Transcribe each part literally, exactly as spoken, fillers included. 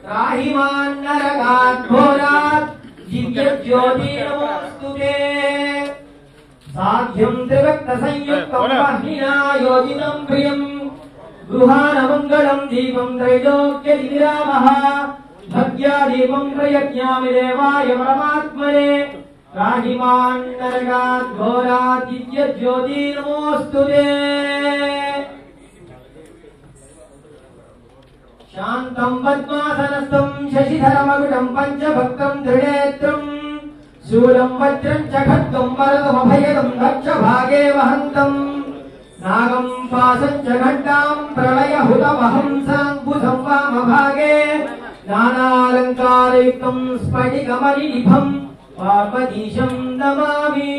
राहिमान् नरकात् घोरात् दिव्यज्योतिर्नमोऽस्तुते साध्यं त्रिभक्तसंयुक्तं वह्निना योजितं प्रियं गृहाणमङ्गलं दीपं त्रैलोक्यदिविरामः भक्त्या दीपं प्रयज्ञामि देवाय परमात्मने राहिमान् नरकात् घोरात् दिव्यज्योतिर्नमोऽस्तुते शान्तं पद्मासनस्थं शशिधरमकुटं पञ्चभक्तं दृढनेत्रं शूलं वज्रं च खड्गं वरदमभयदं दक्षभागे वहन्तं नागं पाशं च घण्टां प्रलयहुतमहं साङ्कुशं वामभागे नानालङ्कारयुक्तं स्फटिकमणिनिभं पार्वतीशं नमामि।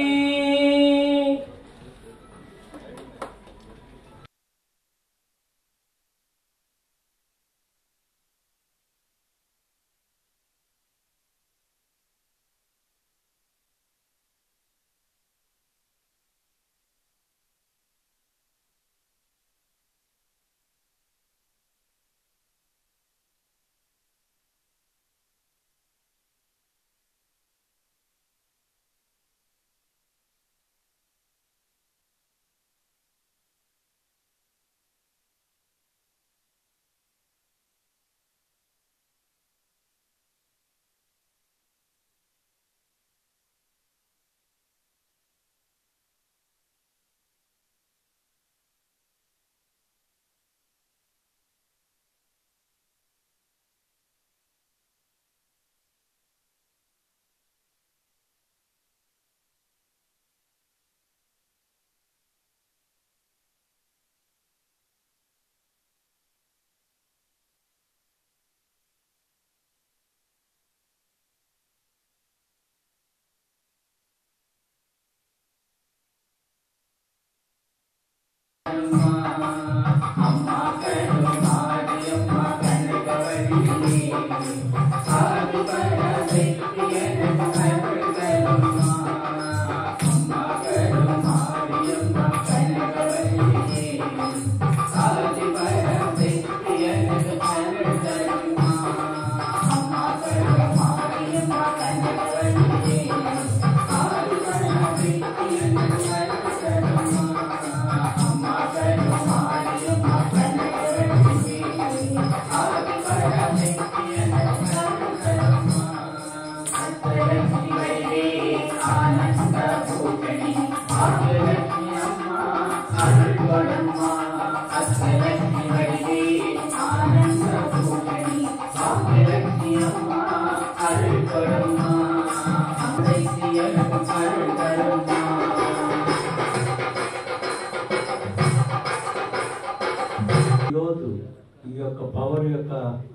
పవర్ యొక్క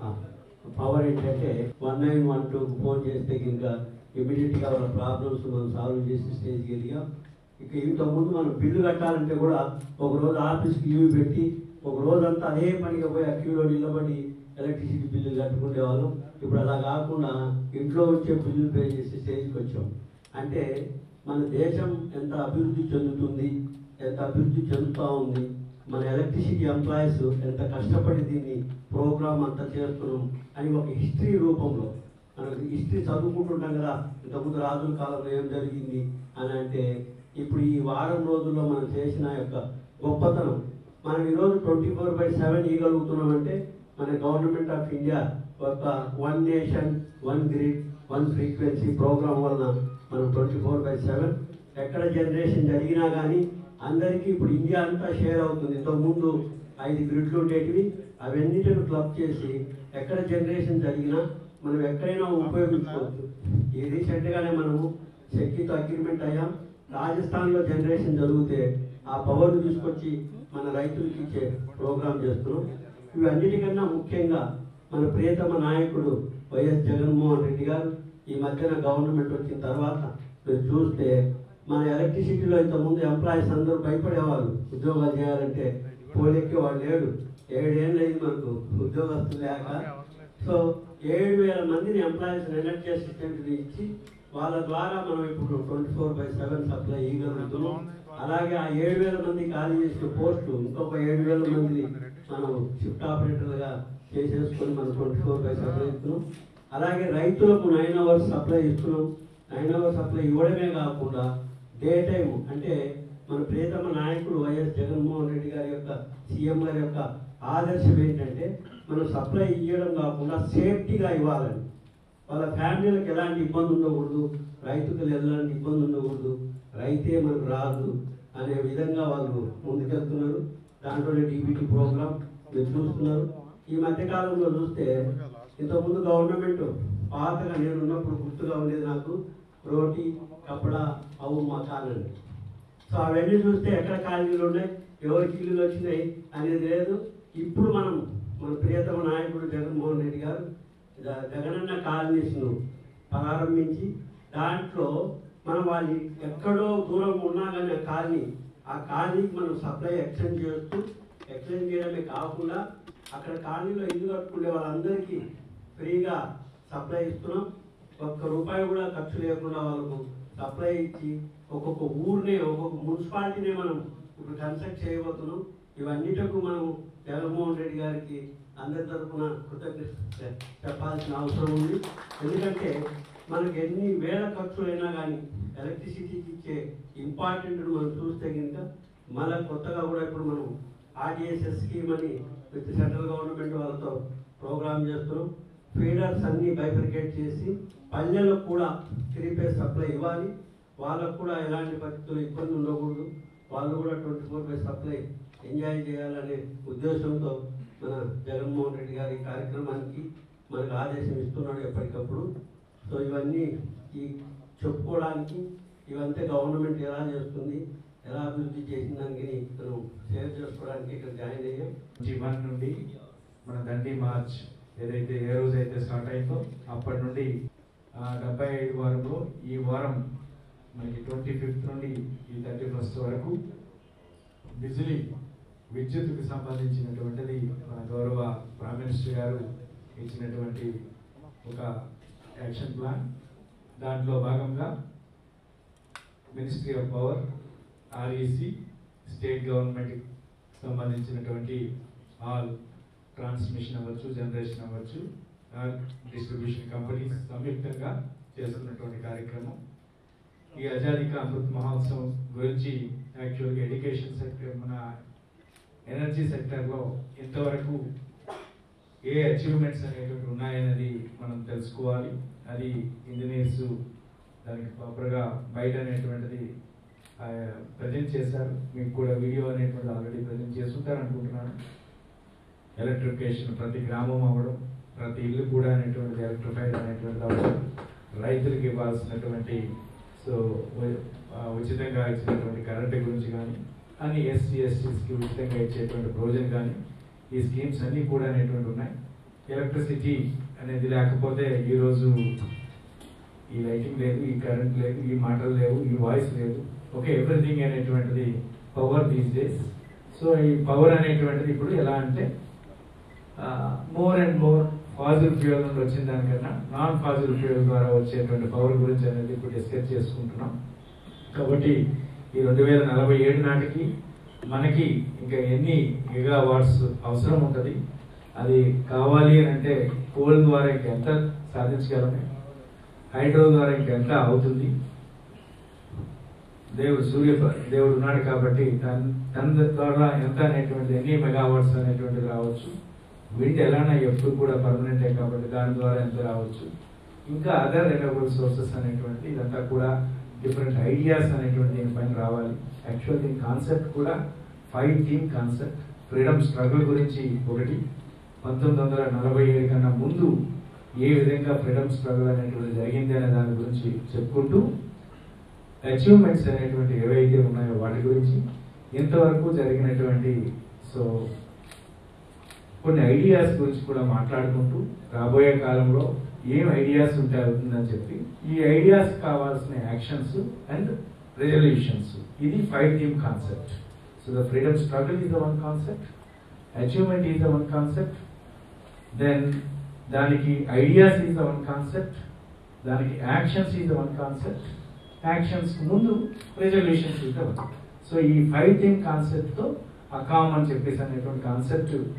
పవర్ ఏంటంటే వన్ నైన్ వన్ టూకి ఫోన్ చేస్తే ఇంకా ఇమీడియట్గా వాళ్ళ ప్రాబ్లమ్స్ మనం సాల్వ్ చేసి స్టేజ్కి వెళ్ళాం. ఇక ఇంతకుముందు మనం బిల్లు కట్టాలంటే కూడా ఒకరోజు ఆఫీస్కి లీవ్ పెట్టి ఒక రోజంతా అదే పనిగా పోయి ఆ క్యూలో నిలబడి ఎలక్ట్రిసిటీ బిల్లులు కట్టుకునే వాళ్ళం. ఇప్పుడు అలా కాకుండా ఇంట్లో వచ్చే బిల్లులు పే చేసి స్టేజ్కి వచ్చాం. అంటే మన దేశం ఎంత అభివృద్ధి చెందుతుంది, ఎంత అభివృద్ధి చెందుతూ ఉంది, మన ఎలక్ట్రిసిటీ ఎంప్లాయీస్ ఎంత కష్టపడి దీన్ని ప్రోగ్రామ్ అంతా చేస్తున్నాం అని ఒక హిస్టరీ రూపంలో మనకి హిస్టరీ చదువుకుంటుంటాం కదా. ఇంతకుముందు రాజుల కాలంలో ఏం జరిగింది అని అంటే ఇప్పుడు ఈ వారం రోజుల్లో మనం చేసిన యొక్క గొప్పతనం మనం ఈరోజు ట్వంటీ ఫోర్ బై సెవెన్ ఇవ్వగలుగుతున్నామంటే మన గవర్నమెంట్ ఆఫ్ ఇండియా ఒక one nation one grid one frequency program వలన మనం ట్వంటీ ఫోర్ బై సెవెన్ ఎక్కడ జనరేషన్ జరిగినా కానీ అందరికీ ఇప్పుడు ఇండియా అంతా షేర్ అవుతుంది. ఇంతకుముందు ఐదు గ్రిడ్లు ఉండేటివి అవన్నిటిని క్లబ్ చేసి ఎక్కడ జనరేషన్ జరిగినా మనం ఎక్కడైనా ఉపయోగించుకోవచ్చు. ఈ రీసెంట్గానే మనము శక్తితో అగ్రిమెంట్ అయ్యాం. రాజస్థాన్లో జనరేషన్ జరిగితే ఆ పవర్ను తీసుకొచ్చి మన రైతులకి ఇచ్చే ప్రోగ్రాం చేస్తున్నాం. ఇవన్నిటికన్నా ముఖ్యంగా మన ప్రియతమ నాయకుడు వైఎస్ జగన్మోహన్ రెడ్డి గారు ఈ మధ్యన గవర్నమెంట్ వచ్చిన తర్వాత మీరు చూస్తే మన ఎలక్ట్రిసిటీలో ఇంతకుముందు ఎంప్లాయీస్ అందరూ భయపడేవాళ్ళు ఉద్యోగాలు చేయాలంటే. పోలెక్కి వాళ్ళు లేడు ఏడేళ్ళు అయింది మనకు ఉద్యోగస్తులు లేక. సో ఏడు వేల మందిని ఎంప్లాయీస్ ఎలక్ట్ అసిస్టెంట్లు ఇచ్చి వాళ్ళ ద్వారా మనం ఇప్పుడు twenty four by seven supply ఇవ్వగలుగుతున్నాం. అలాగే ఆ ఏడు వేల మంది ఖాళీ చేసిన పోస్టులు ఇంకొక ఏడు వేల మందిని మనం షిఫ్ట్ ఆపరేటర్లుగా చేసేసుకొని మనం ట్వంటీ ఫోర్ బై సప్లై ఇస్తున్నాం. అలాగే రైతులకు నైన్ అవర్స్ సప్లై ఇస్తున్నాం. నైన్ అవర్స్ సప్లై ఇవ్వడమే కాకుండా డే టైం అంటే మన ప్రియతమ నాయకుడు వైఎస్ జగన్మోహన్ రెడ్డి గారి యొక్క సీఎం గారి యొక్క ఆదర్శం ఏంటంటే మనం సప్లై ఇవ్వడం కాకుండా సేఫ్టీగా ఇవ్వాలని. వాళ్ళ ఫ్యామిలీలకు ఎలాంటి ఇబ్బంది ఉండకూడదు, రైతులకు ఎలాంటి ఇబ్బంది ఉండకూడదు, రైతే మనకు రాదు అనే విధంగా వాళ్ళు ముందుకెళ్తున్నారు. దాంట్లోనే డీబీటీ ప్రోగ్రామ్ మీరు చూస్తున్నారు. ఈ మధ్యకాలంలో చూస్తే ఇంతకుముందు గవర్నమెంట్ పాతగా నేను ఉన్నప్పుడు గుర్తుగా ఉండేది నాకు రోటీ కపడా అవు మకానండి. సో అవన్నీ చూస్తే ఎక్కడ కాలనీలు ఉన్నాయి, ఎవరికి ఇల్లులు వచ్చినాయి అనేది లేదు. ఇప్పుడు మనం మన ప్రియతమ నాయకుడు జగన్మోహన్ రెడ్డి గారు జగనన్న కాలనీస్ను ప్రారంభించి దాంట్లో మనం వాళ్ళు ఎక్కడో దూరం ఉన్నా కానీ ఆ కాలనీ ఆ కాలనీకి మనం సప్లై ఎక్స్టెండ్ చేస్తూ ఎక్స్టెండ్ చేయడమే కాకుండా అక్కడ కాలనీలో ఇల్లు కట్టుకునే వాళ్ళందరికీ ఫ్రీగా సప్లై ఇస్తున్నాం. ఒక్క రూపాయి కూడా ఖర్చు లేకుండా వాళ్ళకు సప్లై ఇచ్చి ఒక్కొక్క ఊరినే ఒక్కొక్క మున్సిపాలిటీనే మనం ఇప్పుడు కన్స్ట్రక్ట్ చేయబోతున్నాం. ఇవన్నిటికు మనం జగన్మోహన్ రెడ్డి గారికి అందరి తరఫున కృతజ్ఞత చెప్పాల్సిన అవసరం ఉంది. ఎందుకంటే మనకు ఎన్ని వేల ఖర్చులైనా కానీ ఎలక్ట్రిసిటీకి ఇచ్చే ఇంపార్టెంట్ మనం చూస్తే కనుక మళ్ళీ కొత్తగా కూడా ఇప్పుడు మనం ఆర్డిఎస్ఎస్ స్కీమ్ అని విత్ సెంట్రల్ గవర్నమెంట్ వాళ్ళతో ప్రోగ్రామ్ చేస్తున్నాం. ఫీడర్స్ అన్నీ బైఫర్కేట్ చేసి పల్లెలకు కూడా త్రీ ఫేజ్ సప్లై ఇవ్వాలి. వాళ్ళకు కూడా ఎలాంటి పరిస్థితులు ఇబ్బంది ఉండకూడదు, వాళ్ళు కూడా twenty four by supply enjoy చేయాలనే ఉద్దేశంతో మన జగన్మోహన్ రెడ్డి గారి కార్యక్రమానికి మనకు ఆదేశం ఇస్తున్నాడు ఎప్పటికప్పుడు. సో ఇవన్నీ ఈ చెప్పుకోవడానికి ఇవంతా గవర్నమెంట్ ఎలా చేస్తుంది, ఎలా అభివృద్ధి చేసిన దానికి మనం షేర్ చేసుకోవడానికి ఇక్కడ జాయిన్ అయ్యాం. వన్ నుండి మన దండి మార్చ్ ఏదైతే ఏ రోజు అయితే స్టార్ట్ అయిందో అప్పటి నుండి డెబ్బై ఐదు వారంలో ఈ వారం మనకి ట్వంటీ ఫిఫ్త్ నుండి ఈ థర్టీ ఫస్ట్ వరకు బిజిలీ విద్యుత్తుకు సంబంధించినటువంటిది మన గౌరవ ప్రైమ్ మినిస్టర్ గారు ఇచ్చినటువంటి ఒక యాక్షన్ ప్లాన్. దాంట్లో భాగంగా ministry of power, REC, state గవర్నమెంట్కి సంబంధించినటువంటి ఆల్ ట్రాన్స్మిషన్ అవ్వచ్చు, జనరేషన్ అవ్వచ్చు, డిస్ట్రిబ్యూషన్ కంపెనీస్ సంయుక్తంగా చేస్తున్నటువంటి కార్యక్రమం. ఈ ఆజాదీ కా అమృత్ మహోత్సవం గురించి యాక్చువల్గా ఎడ్యుకేషన్ సెక్టర్, మన ఎనర్జీ సెక్టర్లో ఇంతవరకు ఏ అచీవ్మెంట్స్ అనేటువంటి ఉన్నాయనేది మనం తెలుసుకోవాలి. అది ఇంజనీర్స్ దానికి ప్రాపర్గా బయట అనేటువంటిది ప్రజెంట్ చేశారు. మీకు కూడా వీడియో అనేటువంటి ఆల్రెడీ ప్రజెంట్ చేస్తుంటారు అనుకుంటున్నాను. ఎలక్ట్రిఫికేషన్ ప్రతి గ్రామం అవ్వడం, ప్రతి ఇల్లు కూడా అనేటువంటిది ఎలక్ట్రిఫైడ్ అనేటువంటి అవసరం, రైతులకు ఇవ్వాల్సినటువంటి సో ఉచితంగా ఇచ్చినటువంటి కరెంటు గురించి కానీ, అని ఎస్సీ ఎస్టీస్కి ఉచితంగా ఇచ్చేటువంటి ప్రొవిజన్ కానీ, ఈ స్కీమ్స్ అన్నీ కూడా అనేటువంటి ఉన్నాయి. ఎలక్ట్రిసిటీ అనేది లేకపోతే ఈరోజు ఈ లైటింగ్ లేదు, ఈ కరెంట్ లేదు, ఈ మాటలు లేవు, ఈ వాయిస్ లేదు. ఓకే, ఎవ్రీథింగ్ అనేటువంటిది పవర్ దీస్ డేస్. సో ఈ పవర్ అనేటువంటిది ఇప్పుడు ఎలా అంటే more and more fossil fuel నుండి వచ్చిన దానికన్నా నాన్ ఫాజిల్ ఫ్యూయల్ ద్వారా వచ్చేటువంటి పవర్ గురించి అనేది ఇప్పుడు డిస్కస్ చేసుకుంటున్నాం. కాబట్టి ఈ రెండు వేల నలభై ఏడు నాటికి మనకి ఇంకా ఎన్ని గిగా వాట్స్ అవసరం ఉంటుంది, అది కావాలి అని అంటే కోల్ ద్వారా ఇంకెంత సాధించగలమే, హైడ్రో ద్వారా ఇంకెంత అవుతుంది. దేవుడు సూర్య దేవుడు ఉన్నాడు కాబట్టి తన తన ద్వారా ఎంత అనేటువంటిది ఎన్ని మెగావాట్స్ అనేటువంటిది రావచ్చు. విండ్ ఎలానా ఎప్పుడు కూడా పర్మనెంటే కాబట్టి దాని ద్వారా ఎంత రావచ్చు. ఇంకా అదర్ రెన్యూవబుల్ సోర్సెస్ అనేటువంటి ఇదంతా కూడా డిఫరెంట్ ఐడియాస్ అనేటువంటి దీనిపైన రావాలి. యాక్చువల్ దీని కాన్సెప్ట్ కూడా five theme concept. Freedom struggle గురించి ఒకటి, పంతొమ్మిది వందల నలభై ఏడు కన్నా ముందు ఏ విధంగా ఫ్రీడమ్ స్ట్రగుల్ అనేటువంటి జరిగింది అనే దాని గురించి చెప్పుకుంటూ, అచీవ్మెంట్స్ అనేటువంటి ఏవైతే ఉన్నాయో వాటి గురించి, ఇంతవరకు జరిగినటువంటి సో కొన్ని ఐడియాస్ గురించి కూడా మాట్లాడుకుంటూ, రాబోయే కాలంలో ఏం ఐడియాస్ ఉంటే అవుతుందని చెప్పి, ఈ ఐడియాస్ కావాల్సిన యాక్షన్స్ అండ్ రెజల్యూషన్స్, ఇది five theme concept. So the freedom struggle is the one concept, achievement is the one concept, then దానికి ideas is the one concept, దానికి actions is the one concept, actions ముందు resolutions is the one. So ఈ five theme కాన్సెప్ట్తో అకామ్ అని చెప్పేసి అనేటువంటి concept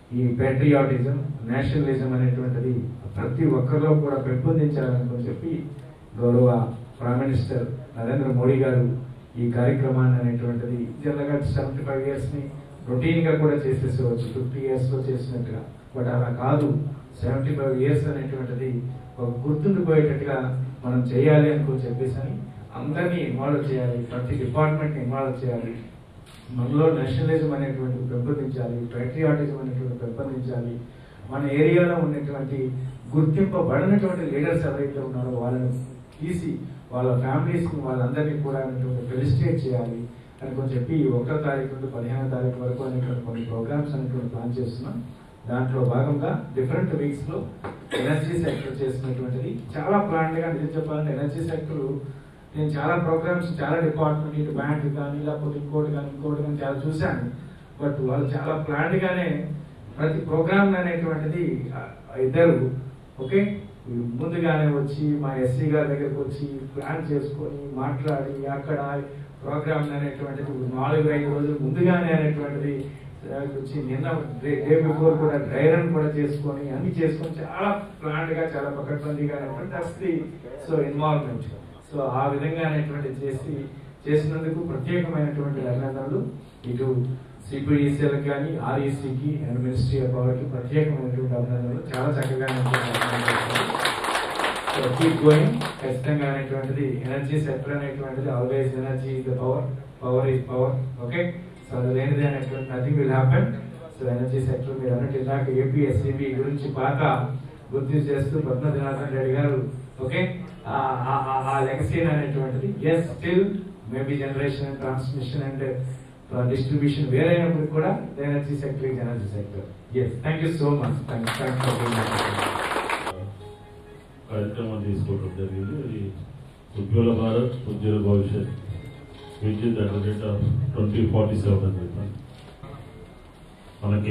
ఈ పేట్రియాటిజం, నేషనలిజం అనేటువంటిది ప్రతి ఒక్కరిలో కూడా పెంపొందించాలని చెప్పి గౌరవ ప్రైమ్ మినిస్టర్ నరేంద్ర మోడీ గారు ఈ కార్యక్రమాన్ని అనేటువంటిది జనరల్గా సెవెంటీ ఫైవ్ ఇయర్స్ని రొటీన్గా కూడా చేసేసేవచ్చు, ఫిఫ్టీ ఇయర్స్లో చేసినట్టుగా. బట్ అలా కాదు, సెవెంటీ ఫైవ్ ఇయర్స్ అనేటువంటిది ఒక గుర్తుండిపోయేటట్టుగా మనం చేయాలి అనుకుని చెప్పేసి అని అందరినీ ఇన్వాల్వ్ చేయాలి, ప్రతి డిపార్ట్మెంట్ని ఇన్వాల్వ్ చేయాలి. మనలో నేషనలిజం అనేటువంటి పెంపొందించాలి, పేట్రియాటిజం అనేటువంటి పెంపొందించాలి. మన ఏరియాలో ఉన్నటువంటి గుర్తింపబడినటువంటి లీడర్స్ ఎవరైతే ఉన్నారో వాళ్ళని తీసి వాళ్ళ ఫ్యామిలీస్ని వాళ్ళందరినీ కూడా ఫెలిసిటేట్ చేయాలి అని చెప్పి ఒకటో తారీఖు నుండి పదిహేనో తారీఖు వరకు అనేటువంటి కొన్ని ప్రోగ్రామ్స్ అనేటువంటి ప్లాన్ చేస్తున్నాం. దాంట్లో భాగంగా డిఫరెంట్ వీక్స్లో ఎనర్జీ సెక్టర్ చేసినటువంటిది చాలా ప్లాన్డ్గా నిజం చెప్పాలంటే ఎనర్జీ సెక్టర్ నేను చాలా ప్రోగ్రామ్స్ చాలా డిపార్ట్మెంట్ ఇటు బ్యాంక్ కానీ లేకపోతే ఇంకోటి కానీ ఇంకోటి కానీ చాలా చూశాను. బట్ వాళ్ళు చాలా ప్లాన్డ్గానే ప్రతి ప్రోగ్రామ్ అనేటువంటిది ఇద్దరు ఓకే ముందుగానే వచ్చి మా ఎస్సీ గారి దగ్గరకు వచ్చి ప్లాన్ చేసుకొని మాట్లాడి అక్కడ ప్రోగ్రామ్ అనేటువంటిది నాలుగు ఐదు రోజులు ముందుగానే అనేటువంటిది వచ్చి నిన్న డే బిఫోర్ కూడా డ్రై రన్ కూడా చేసుకొని అన్ని చేసుకొని చాలా ప్లాన్డ్గా చాలా పకడ్బందీగా అనేటువంటి సో ఇన్వాల్వ్మెంట్ సో ఆ విధంగా అనేటువంటి చేసి చేసినందుకు ప్రత్యేకమైనటువంటి అభినందనలు ఇటు సిపిడిసిఎల్కి కానీ ఆర్ఈసీకి అండ్ మినిస్ట్రీ ఆఫ్ పవర్కి ప్రత్యేకమైనటువంటి అభినందనలు. చాలా చక్కగా కీప్ గోయింగ్. ఖచ్చితంగా అనేటువంటిది ఎనర్జీ సెక్టర్ అనేటువంటిది always energy is the power, power is power. Okay, so అది లేనిది అనేటువంటి nothing will happen. So energy sector మీరు అన్నట్టు ఇందాక ఏపీఎస్సీబీ గురించి బాగా గుర్తు చేస్తూ పద్మనాభన్ రెడ్డి గారు ఓకే ఆ లెగసీ అనేటువంటిది is still maybe generation and transmission and distribution వేరైనప్పుడు కూడా energy sector is energy sector. Yes, thank you so much. కార్యక్రమం తీసుకోవడం జరిగింది. అది Ujjwala Bharat Ujjwala Bhavishyat Vidyut at the rate of twenty forty seven అని చెప్పాను. మనకి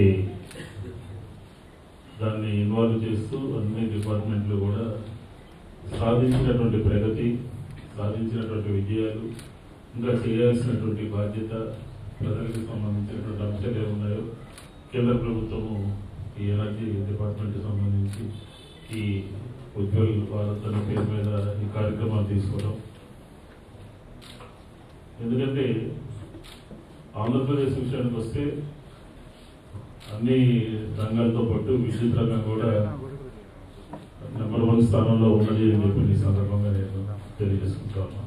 దాన్ని ఇన్వాల్వ్ చేస్తూ అన్ని డిపార్ట్మెంట్లు కూడా సాధించినటువంటి ప్రగతి, సాధించినటువంటి విజయాలు, ఇంకా చేయాల్సినటువంటి బాధ్యత, ప్రజలకు సంబంధించినటువంటి అంశాలు ఏమున్నాయో కేంద్ర ప్రభుత్వము ఈ ఎనర్జీ డిపార్ట్మెంట్కి సంబంధించి ఈ ఉజ్వల్ భారత్ అనే పేరు మీద ఈ కార్యక్రమాలు తీసుకోవడం. ఎందుకంటే ఆంధ్రప్రదేశ్ విషయానికి వస్తే అన్ని రంగాలతో పాటు విద్యుత్ రంగం కూడా నెంబర్ వన్ స్థానంలో ఉన్నది అని చెప్పి ఈ సందర్భంగా నేను తెలియజేసుకుంటాను.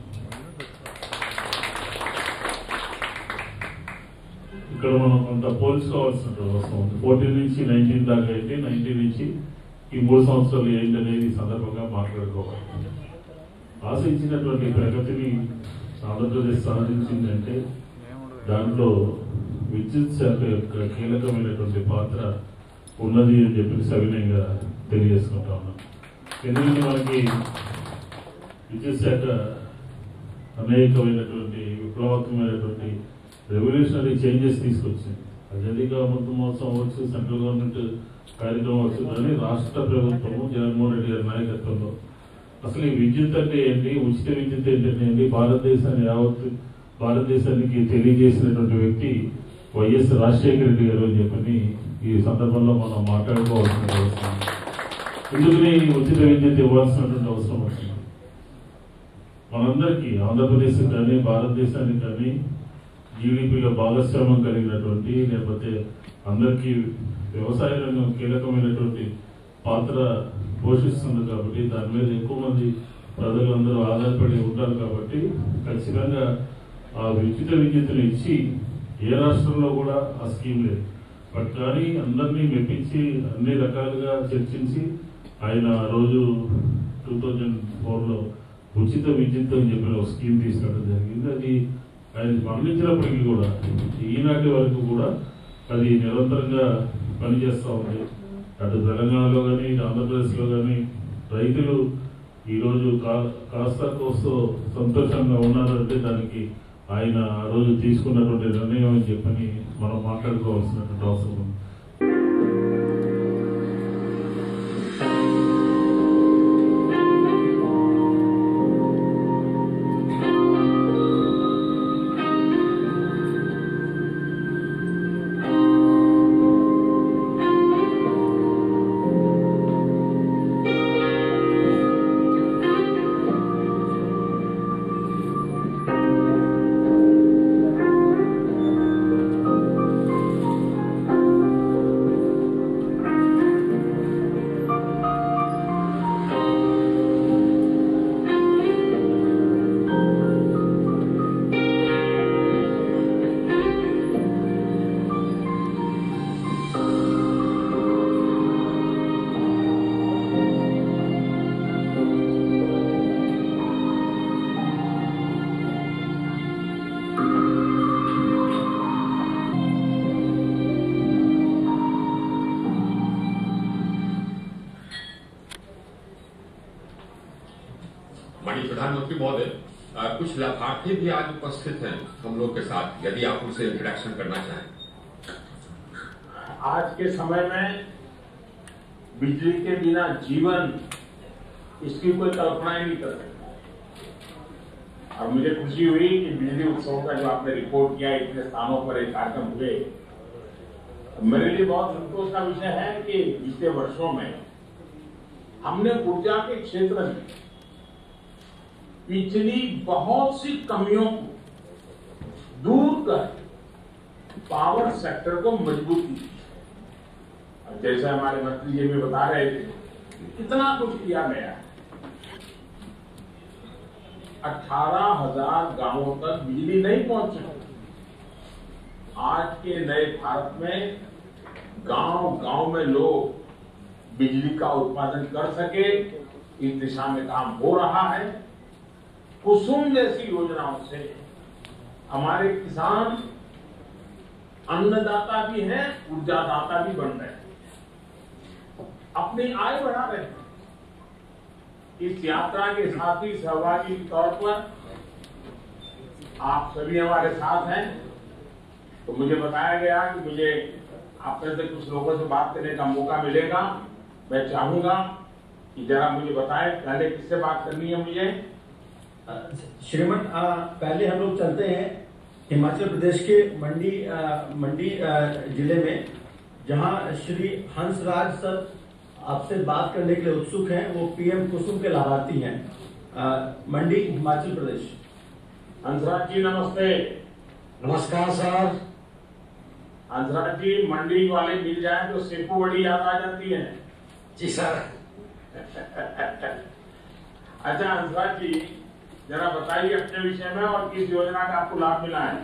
ఇక్కడ మనం కొంత పోల్చుకోవాల్సిన అవసరం ఉంది. ఫోర్టీన్ నుంచి నైన్టీన్ దాకా అయితే నైన్టీన్ నుంచి ఈ మూడు సంవత్సరాలు ఏంటనేది ఈ సందర్భంగా మాట్లాడుకోవాలి. ఆశించినటువంటి ప్రగతిని ఆంధ్రప్రదేశ్ సాధించిందంటే దాంట్లో విద్యుత్ శాఖ యొక్క కీలకమైనటువంటి పాత్ర ఉన్నది అని చెప్పి సవినయంగా తెలియజేసుకుంటా ఉన్నాం. ఎందుకంటే మనకి విద్యుత్ శాఖ అనేకమైనటువంటి విప్లవాత్మకమైనటువంటి రెవల్యూషనరీ చేంజెస్ తీసుకొచ్చింది. అజెండిగా మొత్తం మహోత్సవం అవ్వచ్చు, సెంట్రల్ గవర్నమెంట్ కార్యక్రమం అవచ్చు, కానీ రాష్ట్ర ప్రభుత్వము జగన్మోహన్ రెడ్డి గారి నాయకత్వంలో అసలు ఈ విద్యుత్ అంటే ఏంటి, ఉచిత విద్యుత్ ఏంటంటే భారతదేశాన్ని యావత్ భారతదేశానికి తెలియజేసినటువంటి వ్యక్తి వైఎస్ రాజశేఖర రెడ్డి గారు అని చెప్పని ఈ సందర్భంలో మనం మాట్లాడుకోవాల్సిన అవసరం. ఎందుకని ఉచిత విద్యుత్ ఇవ్వాల్సినటువంటి అవసరం వచ్చింది? మనందరికీ ఆంధ్రప్రదేశ్ కానీ భారతదేశానికి కానీ జీడిపిలో భాగస్వామ్యం కలిగినటువంటి లేకపోతే అందరికీ వ్యవసాయ రంగం కీలకమైనటువంటి పాత్ర పోషిస్తుంది కాబట్టి దాని మీద ఎక్కువ మంది ప్రజలందరూ ఆధారపడి ఉంటారు కాబట్టి ఖచ్చితంగా ఆ ఉచిత విద్యుత్తును ఇచ్చి ఏ రాష్ట్రంలో కూడా ఆ స్కీమ్ లేదు. బట్ కానీ అందరినీ మెప్పించి అన్ని రకాలుగా చర్చించి ఆయన ఆ రోజు టూ థౌజండ్ ఫోర్లో ఉచిత విద్యుత్ అని చెప్పిన ఒక స్కీమ్ తీసుకురావడం జరిగింది. అది ఆయన మరణించినప్పటికీ కూడా ఈనాటి వరకు కూడా అది నిరంతరంగా పనిచేస్తూ ఉంది. అటు తెలంగాణలో కానీ ఇటు ఆంధ్రప్రదేశ్లో కానీ రైతులు ఈరోజు కా కాస్త కోస్తో సంతోషంగా ఉన్నారంటే దానికి ఆయన ఆ రోజు తీసుకున్నటువంటి నిర్ణయం అని చెప్పని మనం మాట్లాడుకోవాల్సినటువంటి అవసరం ఉంది. महोदय, कुछ लाभार्थी भी आज उपस्थित हैं हम लोग के साथ, यदि आप उनसे इंट्रोडक्शन करना चाहें। आज के समय में बिजली के बिना जीवन, इसकी कोई कल्पना ही नहीं कर सकता। और मुझे खुशी हुई कि बिजली उत्सव का जो आपने रिपोर्ट किया, इतने स्थानों पर एक कार्यक्रम हुए, मेरे लिए बहुत संतोष का विषय है कि पिछले वर्षों में हमने ऊर्जा के क्षेत्र में पिछली बहुत सी कमियों को दूर कर पावर सेक्टर को मजबूती दी। जैसे हमारे मंत्री जी भी बता रहे थे, कितना कुछ किया गया है। अठारह हजार गांवों तक बिजली नहीं पहुंच सकती। आज के नए भारत में गांव गांव में लोग बिजली का उत्पादन कर सके, इस दिशा में काम हो रहा है। कुसुम जैसी योजनाओं से हमारे किसान अन्नदाता भी हैं, ऊर्जादाता भी बन रहे हैं, अपनी आय बढ़ा रहे हैं। इस यात्रा के साथी सहभागी के तौर पर आप सभी हमारे साथ हैं। तो मुझे बताया गया कि मुझे आप में से कुछ लोगों से बात करने का मौका मिलेगा। मैं चाहूंगा कि जरा मुझे बताएं, पहले किससे बात करनी है मुझे? श्रीमन, पहले हम लोग चलते हैं हिमाचल प्रदेश के मंडी आ, मंडी आ, जिले में, जहां श्री हंसराज सर आपसे बात करने के लिए उत्सुक हैं। वो पीएम कुसुम के लाभार्थी हैं, आ, मंडी हिमाचल प्रदेश। हंसराज जी नमस्ते। नमस्कार सर। हंसराज जी, मंडी वाले मिल जाए तो सेपू बड़ी याद आ जाती है। जी सर। अच्छा हंसराज जी, जरा बताइए अपने विषय में और किस योजना का आपको लाभ मिला है?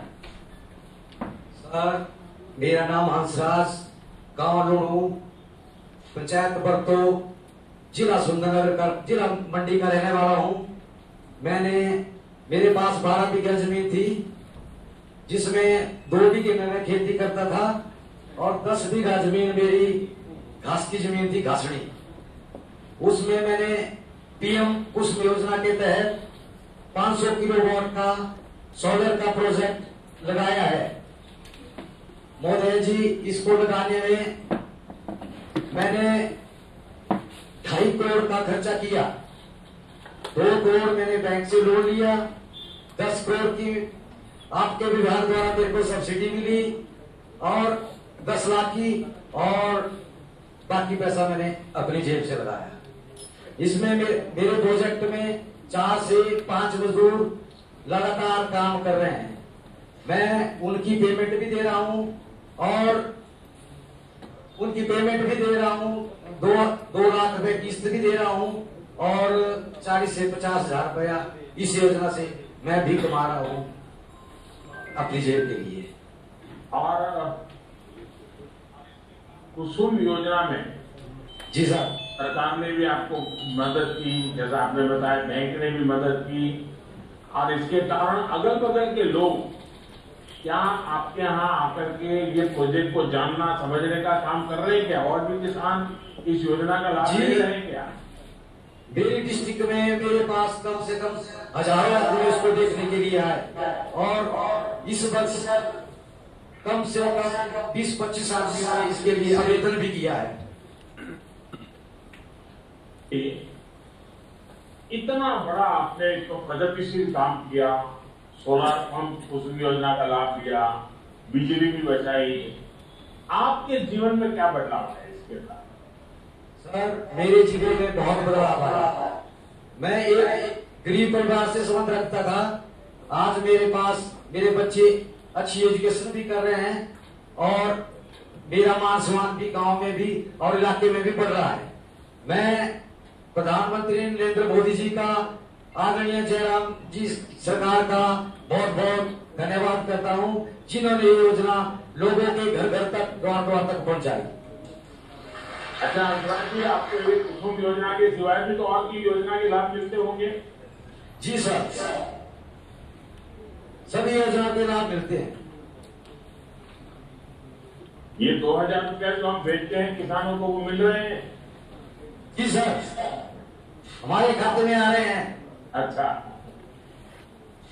सर, मेरा नाम हंसराज, गांव लुणू, पंचायत बरतो, जिला सुंदरनगर का, जिला मंडी का रहने वाला हूं। मैंने मेरे पास बारह बीघा जमीन थी, जिसमें दो बीघे में मैं खेती करता था और दस बीघा जमीन मेरी घास की जमीन थी, घासड़ी। उसमें मैंने पीएम कुसुम योजना के तहत पाँच सौ किलोवाट का सोलर का प्रोजेक्ट लगाया है। महोदय जी, इसको लगाने में मैंने ढाई करोड़ का खर्चा किया। दो करोड़ मैंने बैंक से लोन लिया, दस करोड़ की आपके विभाग द्वारा मेरे को सब्सिडी मिली और दस लाख की, और बाकी पैसा मैंने अपनी जेब से लगाया। इसमें मेरे, मेरे प्रोजेक्ट में चार से पांच मजदूर लगातार काम कर रहे हैं। मैं उनकी पेमेंट भी दे रहा हूं और उनकी पेमेंट भी दे रहा हूं, दो दो लाख रुपए किस्त भी दे रहा हूं और चालीस से पचास हजार रुपया इस योजना से मैं भी कमा रहा हूं अपनी जेब के लिए। और कुसुम योजना में जी सर, सरकार ने भी आपको मदद की, जैसा आपने बताया, बैंक ने भी मदद की, और इसके कारण अगल बगल के लोग क्या आपके यहाँ आकर के ये प्रोजेक्ट को जानना समझने का काम कर रहे हैं क्या? और भी किसान इस योजना का लाभ ले रहे हैं क्या? मेरी डिस्ट्रिक्ट में मेरे पास कम से कम हजारों आदमी इसको देखने के लिए आए और इस वर्ष कम से कम बीस पच्चीस आदमियों ने इसके लिए आवेदन भी किया है। इतना बड़ा आपने तो प्रगतिशील काम किया, सोलर पंप कुसुम योजना का लाभ लिया, बिजली भी बचाई, आपके जीवन में क्या बदलाव है इसके बाद? सर, मेरे जीवन में बहुत बदलाव आया। मैं एक गरीब परिवार से संबंध रखता था, आज मेरे पास मेरे बच्चे अच्छी एजुकेशन भी कर रहे हैं और मेरा मान सम्मान भी गांव में भी और इलाके में भी बढ़ रहा है। मैं प्रधानमंत्री नरेंद्र मोदी जी का, आदरणीय जयराम जी सरकार का बहुत बहुत धन्यवाद करता हूं, जिन्होंने ये योजना लोगों के घर घर तक, द्वार द्वार तक पहुंचाई। अच्छा जी, आपको ये कुसुम योजना के सिवाय भी तो और की योजना के लाभ मिलते होंगे? जी सर, सभी योजना के लाभ मिलते हैं। ये दो हजार रुपया जो हम भेजते हैं किसानों को, वो मिल रहे हैं? जी सर, हमारे खाते में आ रहे हैं। अच्छा,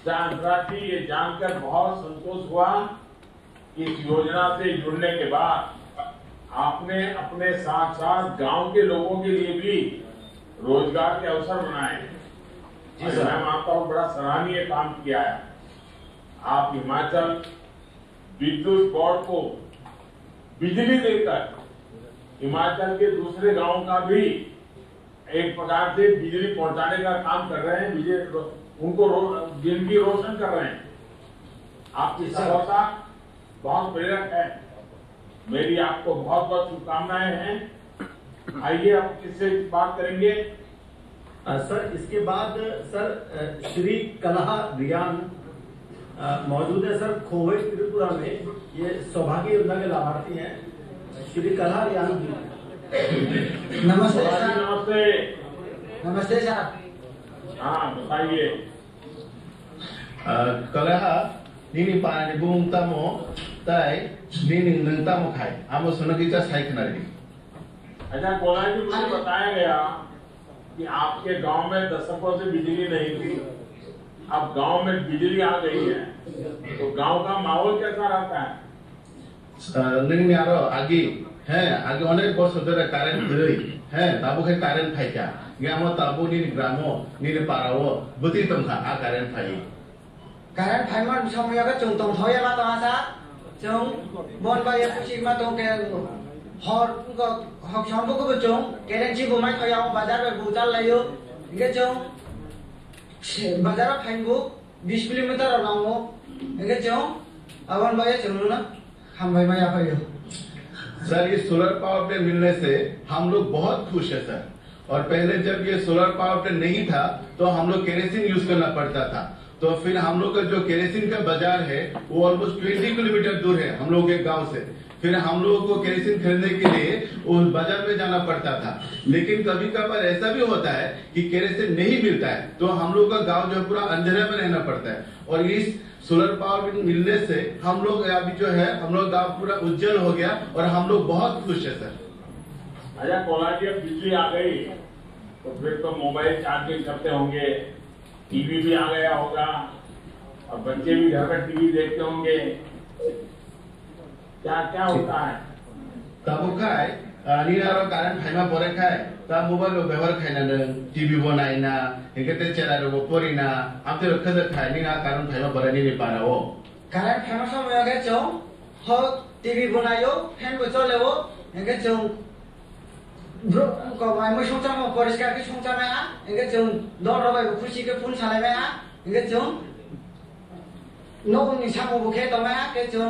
हंसराज जी, ये जानकर बहुत संतोष हुआ कि इस योजना से जुड़ने के बाद आपने अपने साथ साथ गांव के लोगों के लिए भी रोजगार के अवसर बनाए। मैं मानता हूँ बड़ा सराहनीय काम किया है। आप हिमाचल विद्युत बोर्ड को बिजली देकर हिमाचल के दूसरे गांव का भी एक प्रकार से बिजली पहुंचाने का काम कर रहे हैं, बिजली उनको रो, जिंदगी रोशन कर रहे हैं। आपकी सफलता बहुत प्रेरक है। मेरी आपको बहुत बहुत शुभकामनाएं हैं। आइए अब किससे बात करेंगे? आ, सर इसके बाद सर श्री कलहा रियान मौजूद है। सर खोवे त्रिपुरा में ये सौभाग्य योजना के लाभार्थी हैं। श्री कलहा रियान जी। नमस्ते सर। नमस्ते। नमस्ते सर। हाँ बताइए। कलहा नीनी पानी बुम तमो ताई नीनी नंगतामो खाई आमो सुनकीचा साइकनरी। अच्छा कोला जी, मुझे बताया गया कि आपके गांव में दशकों से बिजली नहीं थी, अब गांव में बिजली आ गई है, तो गांव का माहौल कैसा रहता है? नीनी यारो आगे हैं आगे अनेक वर्ष धरे कारेंट धरी हैं ताबो के कारेंट फाई क्या ग्रामो ताबो नीनी ग्रामो नीनी पारावो बुती तमखा आ कारेंट फाई कारण फाइमन समय का चुन तुम थोया ला तो आसा चुन बोल बा ये कुछ में तो के हर को हक शाम को चुन केरेंची को मैं थोया बाजार में बुताल लायो इनके चुन बाजार फाइनबो बीस किलोमीटर अलांगो इनके चुन अवन बा ये चुन ना हम भाई मैं यहाँ पर सर ये सोलर पावर प्लांट मिलने से हम लोग बहुत खुश है सर। और पहले जब ये सोलर पावर प्लांट नहीं था तो हम लोग केरोसिन यूज करना पड़ता था, तो फिर हम लोग का जो केरोसिन का बाजार है वो ऑलमोस्ट ट्वेंटी किलोमीटर दूर है हम लोग के गांव से। फिर हम लोगों को केरोसिन खरीदने के लिए उस बाजार में जाना पड़ता था। लेकिन कभी कभार ऐसा भी होता है कि केरोसिन नहीं मिलता है तो हम लोग का गांव जो पूरा अंधेरे में रहना पड़ता है। और इस सोलर पावर मिलने से हम लोग अभी जो है हम लोग गांव पूरा उज्जवल हो गया और हम लोग बहुत खुश है सर। अच्छा कोला जी, अब बिजली आ गई तो फिर तो मोबाइल चार्जिंग करते होंगे, टीवी भी आ गया होगा और बच्चे भी घर पर टीवी देखते होंगे, क्या क्या होता है? ताबो खाए नीनारो कारण फाइमा परे खाए ता मोबाइल व्यवहार खाइना टीवी बनाइना हेकेते चेरारो पोरिना आमते रखद खाए नीना कारण फाइमा परे नी पाराओ कारण फाइमा समय के चौ हो टीवी बनायो फैन को चलेवो हेके चौ ब्रो को मैं मैं सोचा मैं परिष्कार के सोचा मैं आ हेके चौ दौड़ रबाय खुशी के फोन चलाय मैं आ हेके चौ नो निशा को बुखे तो मैं आ के चौ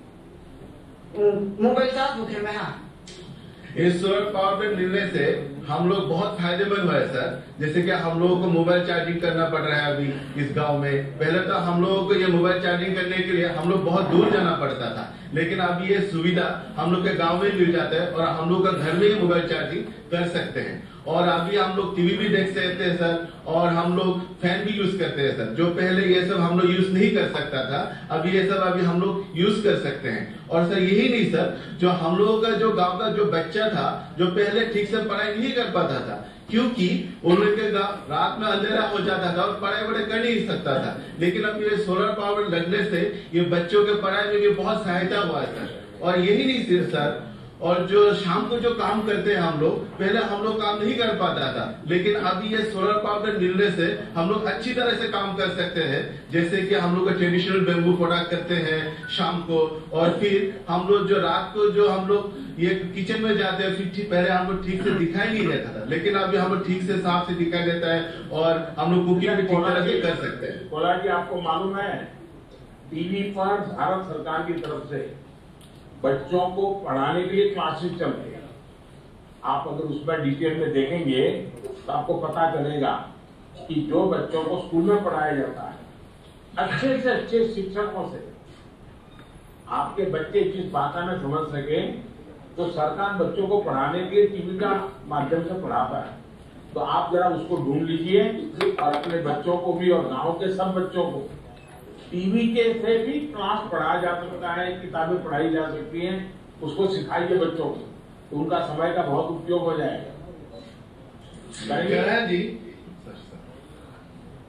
मोबाइल चार्ज बुखे में हाँ। इस सोलर पावर प्लांट मिलने से हम लोग बहुत फायदेमंद हुए सर। जैसे कि हम लोगों को मोबाइल चार्जिंग करना पड़ रहा है अभी इस गांव में। पहले तो हम लोगों को ये मोबाइल चार्जिंग करने के लिए हम लोग बहुत दूर जाना पड़ता था, लेकिन अब ये सुविधा हम लोग के गांव में मिल जाता है और हम लोग का घर में ही मोबाइल चार्जिंग कर सकते हैं। और अभी हम लोग टीवी भी देख सकते हैं सर, और हम लोग फैन भी यूज करते हैं सर, जो पहले ये सब हम लोग यूज नहीं कर सकता था, अभी ये सब अभी हम लोग यूज कर सकते हैं। और सर यही नहीं सर, जो हम लोगों का जो गांव का जो बच्चा था जो पहले ठीक से पढ़ाई नहीं कर पाता था क्योंकि उन लोग के रात में अंधेरा हो जाता था और पढ़ाई वढ़ाई कर नहीं सकता था, लेकिन अब ये सोलर पावर लगने से ये बच्चों के पढ़ाई में भी बहुत सहायता हुआ है सर। और यही नहीं सिर्फ सर, और जो शाम को जो काम करते हैं हम लोग, पहले हम लोग काम नहीं कर पाता था, लेकिन अभी ये सोलर पावर मिलने से हम लोग अच्छी तरह से काम कर सकते हैं। जैसे कि हम लोग ट्रेडिशनल बेम्बू प्रोडक्ट करते हैं शाम को, और फिर हम लोग जो रात को जो हम लोग ये किचन में जाते हैं, फिर पहले हम लोग ठीक से दिखाई नहीं देता था, लेकिन अभी हम लोग ठीक से साफ से दिखाई देता है और हम लोग कुकिंग भी ठीक तरह से कर सकते हैं। कोला जी, आपको मालूम है टीवी पर भारत सरकार की तरफ से बच्चों को पढ़ाने के लिए क्लासेस चल रही है। आप अगर उसमें डिटेल में देखेंगे तो आपको पता चलेगा कि जो बच्चों को स्कूल में पढ़ाया जाता है अच्छे से अच्छे शिक्षकों से आपके बच्चे जिस भाषा में समझ सके, तो सरकार बच्चों को पढ़ाने के लिए टीवी का माध्यम से पढ़ाता है। तो आप जरा उसको ढूंढ लीजिए और अपने बच्चों को भी और गांव के सब बच्चों को टीवी के से भी क्लास पढ़ाया जा सकता है, किताबें पढ़ाई जा सकती हैं, उसको सिखाइए बच्चों को, तो उनका समय का बहुत उपयोग हो जाएगा। जी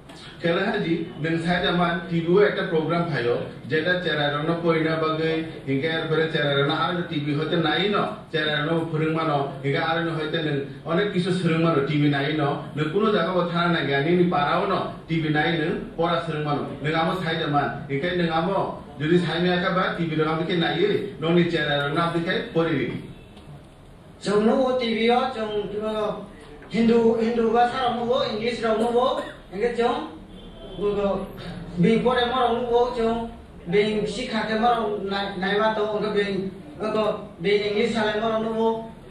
Kala haji neng saya zaman T V একটা program thayo যেটা চেরারনো পয়না বাগে হিংকা এরপরে চেরারনো আর টিভি হতে নাই ন চেরারনো ফরিংমানো হিংকা আর হইতে নং অনেক কিছু সরংমানো টিভি নাই ন নং কোনো জায়গা কথা না জ্ঞানী নি পারাও ন টিভি নাই নং পড়া সরংমানো নং আমো সাই জামান হিংকা নং আমো যদি সাইনে আকা বা টিভি রঙ দিকে নাইয়ে ননি চেরারনো দিকে পড়িবি जोंनो टीवी हो जों हिंदू हिंदू भाषा रंगो इंग्लिश रंगो इंगे जों वो बिंग परे मरो वो जों बिंग शिक्षा के मरो नाइबा तो उनका बिंग वो बिंग इंग्लिश साले मरो वो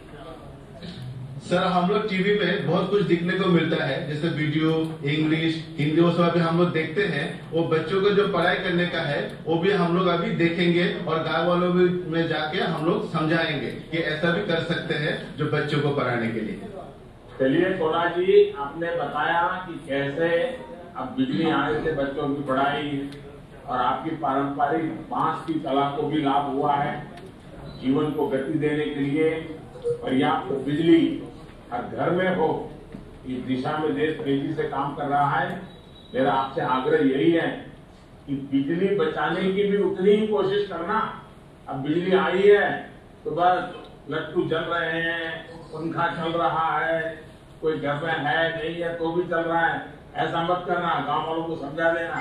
सर हम लोग टीवी में बहुत कुछ देखने को मिलता है जैसे वीडियो इंग्लिश हिंदी वो सब अभी हम लोग देखते हैं वो बच्चों को जो पढ़ाई करने का है वो भी हम लोग अभी देखेंगे और गाँव वालों में जाके हम लोग समझाएंगे कि ऐसा भी कर सकते हैं जो बच्चों को पढ़ाने के लिए। चलिए कोला जी आपने बताया कि कैसे अब बिजली आने से बच्चों की पढ़ाई और आपकी पारंपरिक बांस की कला को भी लाभ हुआ है। जीवन को गति देने के लिए पर्याप्त तो बिजली हर घर में हो इस दिशा में देश तेजी से काम कर रहा है। मेरा आपसे आग्रह यही है कि बिजली बचाने की भी उतनी ही कोशिश करना। अब बिजली आई है तो बस लट्टू जल रहे हैं पंखा चल रहा है कोई घर में है नहीं है तो भी चल रहा है ऐसा मत करना गांव वालों को समझा देना।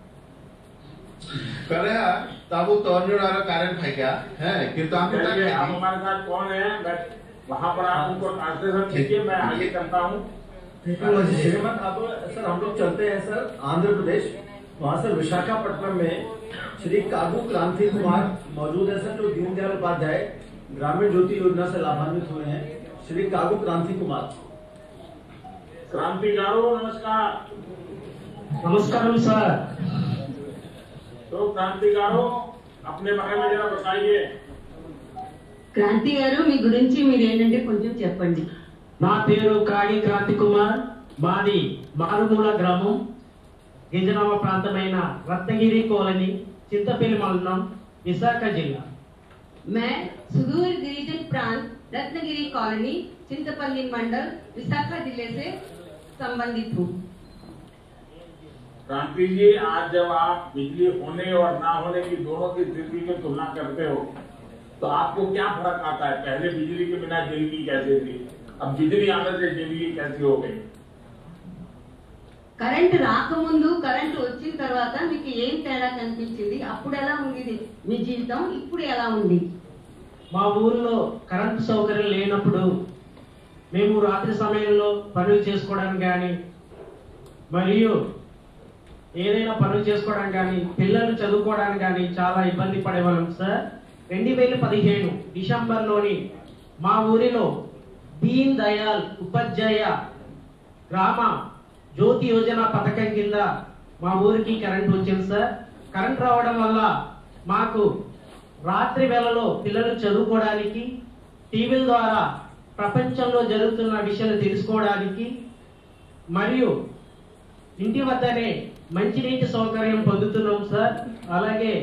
करे तब तोड़ने वाला कारण है क्या है किंतु आप हमारे साथ कौन है वहाँ पर आप उनको ट्रांसलेशन कीजिए मैं आगे करता हूँ। श्रीमत अब सर हम लोग चलते हैं सर आंध्र प्रदेश वहाँ सर विशाखापट्टनम में श्री कागू क्रांति कुमार मौजूद है सर जो दीनदयाल उपाध्याय ग्रामीण ज्योति योजना से लाभान्वित हुए हैं। श्री कागू क्रांति कुमार। क्रांतिकारों नमस्कार। नमस्कार सर। तो क्रांतिकारों अपने बारे में जरा बताइए। క్రాంతి గారు మీ గురించి మీరు ఏంటంటే కొంచెం చెప్పండి। నా పేరు కాగి క్రాంతి కుమార్ మాది మారుమూల గ్రామం గిరిజన ప్రాంతమైన రత్నగిరి కాలనీ చింతపల్లి మండలం విశాఖ జిల్లా। मैं सुदूर गिरिजन प्रांत रत्नगिरी कॉलोनी चिंतपल्ली मंडल विशाखा जिले से संबंधित हूँ। क्रांति जी आज जब आप बिजली होने और ना होने की दोनों की स्थिति में तुलना करते हो तो आपको क्या फर्क आता है? पहले बिजली के बिना जिंदगी कैसे थी अब बिजली आने से जिंदगी कैसी हो गई? కరెంట్ రాకముందు కరెంట్ వచ్చిన తర్వాత మీకు ఏం తేడా కనిపించింది? అప్పుడు ఎలా ఉంది మీ జీవితం ఇప్పుడు ఎలా ఉంది? మా ఊరిలో కరెంట్ సౌకర్యం లేనప్పుడు మేము రాత్రి సమయంలో పనులు చేసుకోవడానికి కానీ మరియు ఏదైనా పనులు చేసుకోవడానికి కానీ పిల్లలు చదువుకోవడానికి కానీ చాలా ఇబ్బంది పడేవాళ్ళం సార్। రెండు వేల పదిహేను డిసెంబర్లోని మా ఊరిలో దీన్ దయాల్ ఉపాధ్యాయ గ్రామ జ్యోతి యోజన పథకం కింద మా ఊరికి కరెంట్ వచ్చింది సార్। కరెంట్ రావడం వల్ల మాకు రాత్రి వేళలో పిల్లలు చదువుకోవడానికి టీవీల ద్వారా ప్రపంచంలో జరుగుతున్న విషయాలు తెలుసుకోవడానికి మరియు ఇంటి వద్దనే మంచినీటి సౌకర్యం పొందుతున్నాం సార్। అలాగే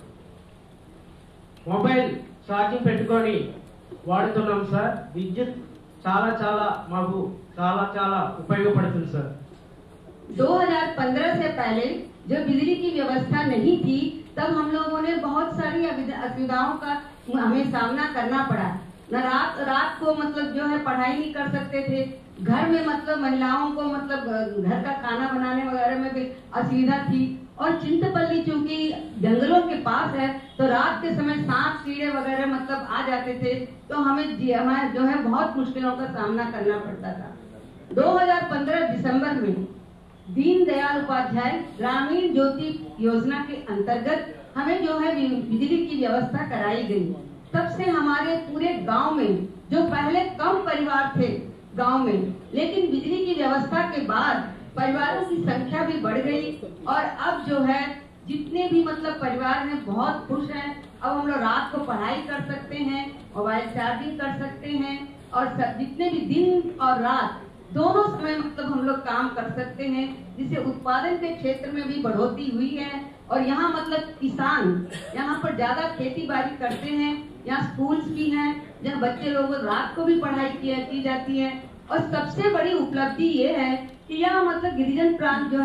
మొబైల్ ఛార్జింగ్ పెట్టుకొని వాడుతున్నాం సార్। విద్యుత్ చాలా చాలా మాకు చాలా చాలా ఉపయోగపడుతుంది సార్। दो हज़ार पंद्रह से पहले जो बिजली की व्यवस्था नहीं थी तब हम लोगों ने बहुत सारी असुविधाओं का हमें सामना करना पड़ा। न रात रात को मतलब जो है पढ़ाई नहीं कर सकते थे। घर में मतलब महिलाओं को मतलब घर का खाना बनाने वगैरह में भी असुविधा थी। और चिंतपल्ली चूंकि जंगलों के पास है तो रात के समय सांप कीड़े वगैरह मतलब आ जाते थे तो हमें हमें जो है बहुत मुश्किलों का सामना करना पड़ता था। दो हज़ार पंद्रह दिसंबर में दीन दयाल उपाध्याय ग्रामीण ज्योति योजना के अंतर्गत हमें जो है बिजली की व्यवस्था कराई गई। तब से हमारे पूरे गांव में जो पहले कम परिवार थे गांव में लेकिन बिजली की व्यवस्था के बाद परिवारों की संख्या भी बढ़ गई और अब जो है जितने भी मतलब परिवार हैं बहुत खुश हैं। अब हम लोग रात को पढ़ाई कर सकते हैं मोबाइल चार्जिंग कर सकते हैं और सब जितने भी दिन और रात दोनों समय मतलब हम लोग काम कर सकते हैं जिससे उत्पादन के क्षेत्र में भी बढ़ोतरी हुई है। और यहाँ मतलब किसान यहाँ पर ज्यादा खेती बाड़ी करते हैं। यहाँ स्कूल्स भी हैं जहाँ बच्चे लोगों रात को भी पढ़ाई की, की जाती है। और सबसे बड़ी उपलब्धि ये है कि यहाँ मतलब गिरिजन प्रांत जो है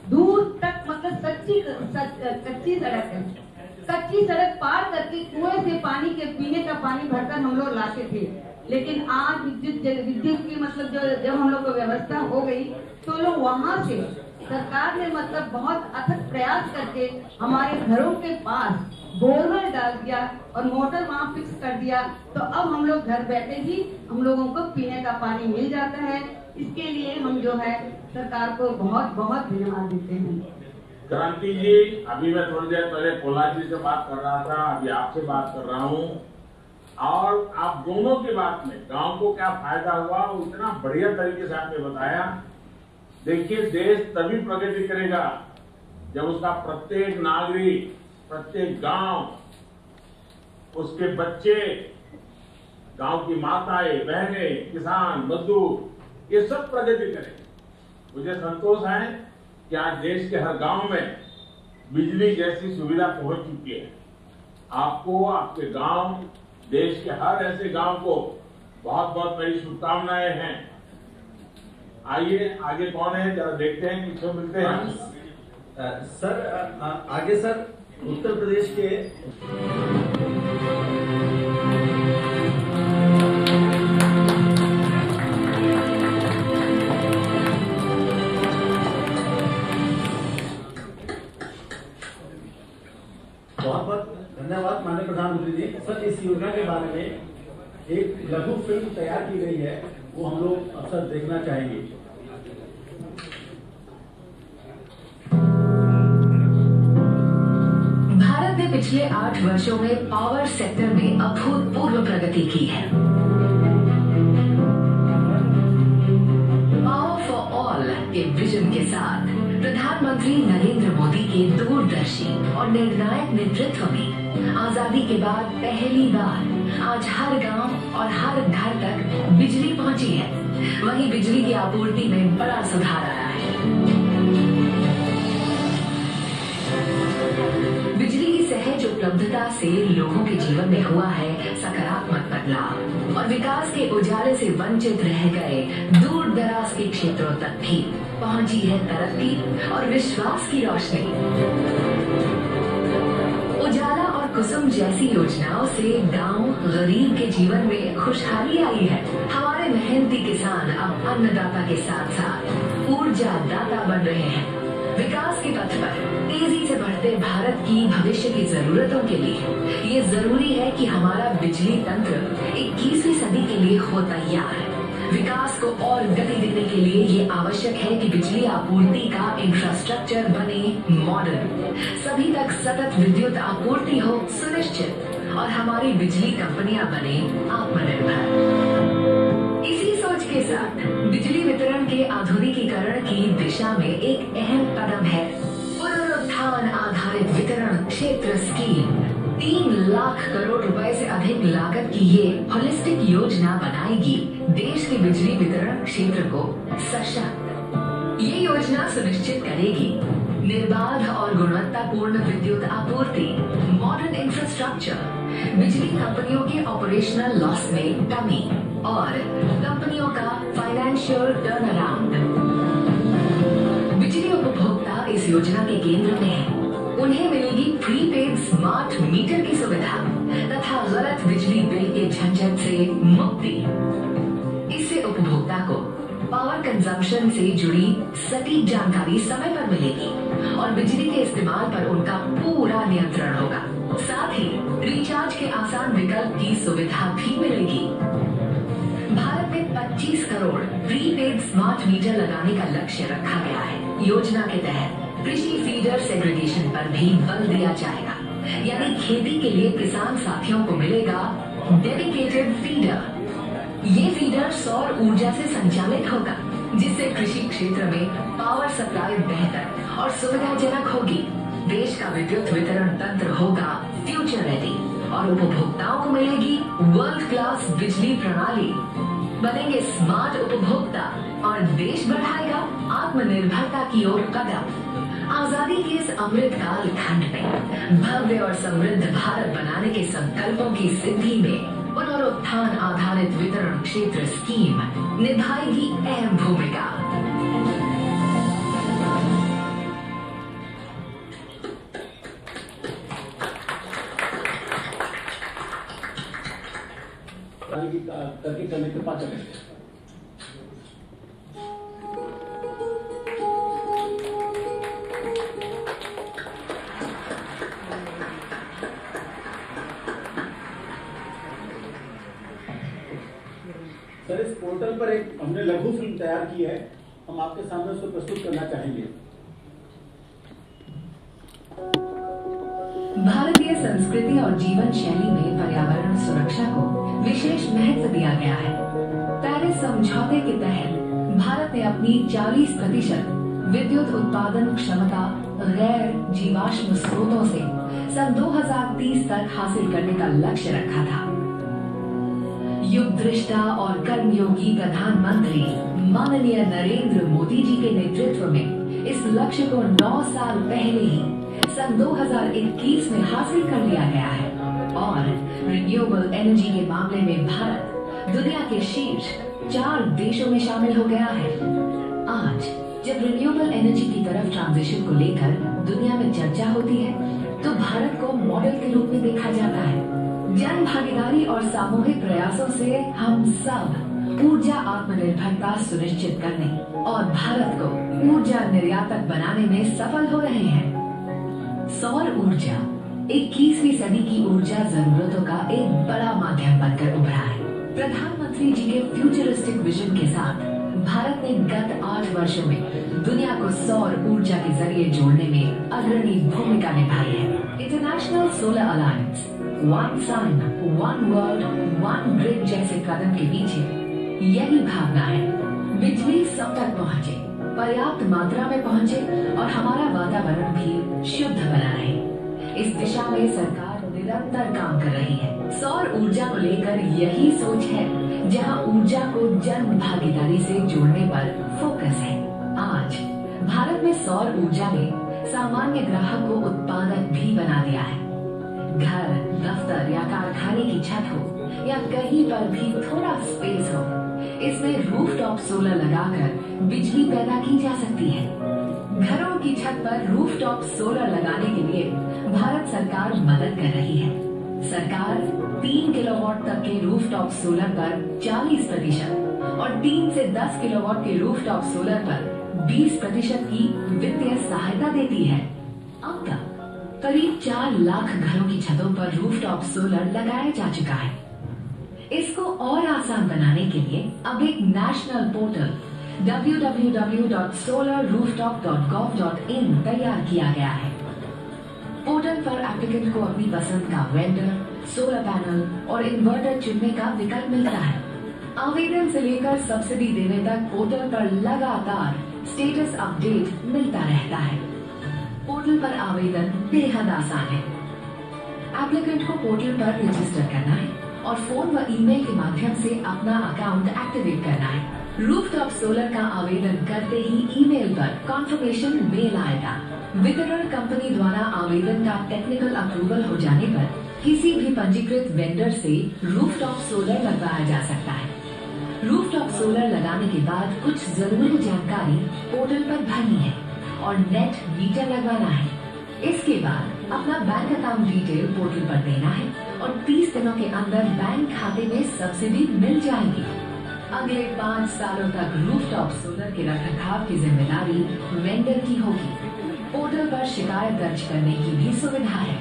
दूर तक मतलब सच्ची सच, कच्ची सड़क है। कच्ची सड़क पार करके कुएं से पानी के पीने का पानी भरकर हम लोग लाते थे। लेकिन आज विद्युत विद्युत की मतलब जो जब हम लोग को व्यवस्था हो गई तो लोग वहां से सरकार ने मतलब बहुत अथक प्रयास करके हमारे घरों के पास बोरवेल डाल दिया और मोटर वहाँ फिक्स कर दिया। तो अब हम लोग घर बैठे ही हम लोगों को पीने का पानी मिल जाता है। इसके लिए हम जो है सरकार को बहुत बहुत धन्यवाद देते हैं। क्रांति जी, अभी मैं थोड़ी देर पहले कोला जी से बात कर रहा था, अभी आपसे बात कर रहा हूँ, और आप दोनों की बात में गांव को क्या फायदा हुआ वो इतना बढ़िया तरीके से आपने बताया। देखिए, देश तभी प्रगति करेगा जब उसका प्रत्येक नागरिक, प्रत्येक गांव, उसके बच्चे, गांव की माताएं, बहनें, किसान, मजदूर, ये सब प्रगति करें। मुझे संतोष है कि आज देश के हर गांव में बिजली जैसी सुविधा पहुंच चुकी है। आपको, आपके गांव, देश के हर ऐसे गांव को बहुत बहुत मेरी शुभकामनाएं हैं। आइए, आगे कौन है जरा देखते हैं, किसको मिलते हैं। सर आ, आगे सर उत्तर प्रदेश के बहुत बहुत धन्यवाद माननीय प्रधानमंत्री जी। सर, इस योजना के बारे में एक लघु फिल्म तैयार की गई है, वो हम लोग अक्सर देखना चाहेंगे। भारत ने पिछले आठ वर्षों में पावर सेक्टर में अभूतपूर्व प्रगति की है। पावर फॉर ऑल के विजन के साथ प्रधानमंत्री नरेंद्र मोदी के दूरदर्शी और निर्णायक नेतृत्व में आजादी के बाद पहली बार आज हर गांव और हर घर तक बिजली पहुंची है। वहीं बिजली की आपूर्ति में बड़ा सुधार आया है। बिजली की सहज उपलब्धता से लोगों के जीवन में हुआ है सकारात्मक बदलाव और विकास के उजाले से वंचित रह गए दूर दराज के क्षेत्रों तक भी पहुंची है तरक्की और विश्वास की रोशनी। उजाला और कुसुम जैसी योजनाओं से गांव गरीब के जीवन में खुशहाली आई है। हमारे मेहनती किसान अब अन्नदाता के साथ साथ ऊर्जा दाता बन रहे हैं। विकास के पथ पर तेजी से बढ़ते भारत की भविष्य की जरूरतों के लिए ये जरूरी है कि हमारा बिजली तंत्र इक्कीसवीं सदी के लिए हो तैयार। विकास को और गति देने के लिए ये आवश्यक है कि बिजली आपूर्ति का इंफ्रास्ट्रक्चर बने मॉडर्न, सभी तक सतत विद्युत आपूर्ति हो सुनिश्चित और हमारी बिजली कंपनियां बने आत्मनिर्भर। इसी सोच के साथ बिजली वितरण के आधुनिकीकरण की दिशा में एक अहम कदम है पुनरुत्थान आधारित वितरण क्षेत्र स्कीम। तीन लाख करोड़ रुपए से अधिक लागत की ये होलिस्टिक योजना बनाएगी देश के बिजली वितरण क्षेत्र को सशक्त। ये योजना सुनिश्चित करेगी निर्बाध और गुणवत्तापूर्ण विद्युत आपूर्ति, मॉडर्न इंफ्रास्ट्रक्चर, बिजली कंपनियों के ऑपरेशनल लॉस में कमी और कंपनियों का फाइनेंशियल टर्न अराउंड। बिजली उपभोक्ता इस योजना के केंद्र में है। उन्हें मिलेगी प्रीपेड स्मार्ट मीटर की सुविधा तथा गलत बिजली बिल के झंझट से मुक्ति। इससे उपभोक्ता को पावर कंजम्पशन से जुड़ी सटीक जानकारी समय पर मिलेगी और बिजली के इस्तेमाल पर उनका पूरा नियंत्रण होगा। साथ ही रिचार्ज के आसान विकल्प की सुविधा भी मिलेगी। भारत में पच्चीस करोड़ प्रीपेड स्मार्ट मीटर लगाने का लक्ष्य रखा गया है। योजना के तहत कृषि फीडर सेग्रीगेशन पर भी बल दिया जाएगा, यानी खेती के लिए किसान साथियों को मिलेगा डेडिकेटेड फीडर। ये फीडर सौर ऊर्जा से संचालित होगा, जिससे कृषि क्षेत्र में पावर सप्लाई बेहतर और सुविधाजनक होगी। देश का विद्युत वितरण तंत्र होगा फ्यूचर रेडी और उपभोक्ताओं को मिलेगी वर्ल्ड क्लास बिजली प्रणाली। बनेंगे स्मार्ट उपभोक्ता और देश बढ़ाएगा आत्मनिर्भरता की ओर कदम। आजादी के इस अमृत काल खंड में भव्य और समृद्ध भारत बनाने के संकल्पों की सिद्धि में पुनरुत्थान आधारित वितरण क्षेत्र स्कीम निभाएगी अहम भूमिका। की करके करने के पात्र हैं। सर, इस पोर्टल पर एक हमने लघु फिल्म तैयार की है, हम आपके सामने उसको प्रस्तुत करना चाहेंगे। भारतीय संस्कृति और जीवन शैली में पर्यावरण सुरक्षा को विशेष महत्व दिया गया है। पेरिस समझौते के तहत भारत ने अपनी चालीस प्रतिशत विद्युत उत्पादन क्षमता गैर जीवाश्म स्रोतों से सन दो हज़ार तीस तक हासिल करने का लक्ष्य रखा था। युग दृष्टा और कर्मयोगी प्रधानमंत्री माननीय नरेंद्र मोदी जी के नेतृत्व में इस लक्ष्य को नौ साल पहले ही सन दो हज़ार इक्कीस में हासिल कर लिया गया है और रिन्यूएबल एनर्जी के मामले में भारत दुनिया के शीर्ष चार देशों में शामिल हो गया है। आज जब रिन्यूएबल एनर्जी की तरफ ट्रांजिशन को लेकर दुनिया में चर्चा होती है तो भारत को मॉडल के रूप में देखा जाता है। जन भागीदारी और सामूहिक प्रयासों से हम सब ऊर्जा आत्मनिर्भरता सुनिश्चित करने और भारत को ऊर्जा निर्यातक बनाने में सफल हो रहे हैं। सौर ऊर्जा इक्कीसवीं सदी की ऊर्जा जरूरतों का एक बड़ा माध्यम बनकर उभरा है। प्रधानमंत्री जी के फ्यूचरिस्टिक विजन के साथ भारत ने गत आठ वर्षों में दुनिया को सौर ऊर्जा के जरिए जोड़ने में अग्रणी भूमिका निभाई है। International solar alliance, one sun, one world, one grid जैसे कदम के पीछे यही भावना है। बिजली सब तक पहुँचे, पर्याप्त मात्रा में पहुँचे और हमारा वातावरण भी शुद्ध बना रहे। इस दिशा में सरकार निरंतर काम कर रही है। सौर ऊर्जा को लेकर यही सोच है जहां ऊर्जा को जन भागीदारी से जोड़ने पर फोकस है। आज भारत में सौर ऊर्जा ने सामान्य ग्राहक को उत्पादक भी बना दिया है। घर, दफ्तर या कारखाने की छत हो या कहीं पर भी थोड़ा स्पेस हो, इसमें रूफटॉप सोलर लगाकर बिजली पैदा की जा सकती है। घरों की छत पर रूफटॉप सोलर लगाने के लिए भारत सरकार मदद कर रही है। सरकार तीन किलोवाट तक के रूफटॉप सोलर पर चालीस प्रतिशत और तीन से दस किलोवाट के रूफटॉप सोलर पर बीस प्रतिशत की वित्तीय सहायता देती है। अब तक करीब चार लाख घरों की छतों पर रूफटॉप सोलर लगाया जा चुका है। इसको और आसान बनाने के लिए अब एक national portal W W W dot solar rooftop dot gov dot in तैयार किया गया है। पोर्टल पर एप्लीकेंट को अपनी पसंद का वेंडर, सोलर पैनल और इन्वर्टर चुनने का विकल्प मिलता है। आवेदन से लेकर सब्सिडी देने तक पोर्टल पर लगातार स्टेटस अपडेट मिलता रहता है। पोर्टल पर आवेदन बेहद आसान है। एप्लीकेंट को पोर्टल पर रजिस्टर करना है और फोन व ईमेल के माध्यम से अपना अकाउंट एक्टिवेट करना है। रूफटॉप सोलर का आवेदन करते ही ईमेल पर कॉन्फर्मेशन मेल आएगा। वितरण कंपनी द्वारा आवेदन का टेक्निकल अप्रूवल हो जाने पर किसी भी पंजीकृत वेंडर से रूफटॉप सोलर लगवाया जा सकता है। रूफटॉप सोलर लगाने के बाद कुछ जरूरी जानकारी पोर्टल पर भरनी है और नेट मीटर लगवाना है। इसके बाद अपना बैंक अकाउंट डिटेल पोर्टल पर देना है और तीस दिनों के अंदर बैंक खाते में सब्सिडी मिल जाएगी। अगले पाँच सालों तक रूफटॉप सोलर के रखरखाव की जिम्मेदारी वेंडर की होगी। पोर्टल पर शिकायत दर्ज करने की भी सुविधा है।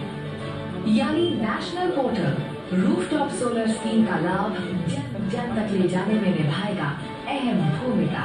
यानी national portal rooftop solar scheme का लाभ जन जन तक ले जाने में निभाएगा अहम भूमिका।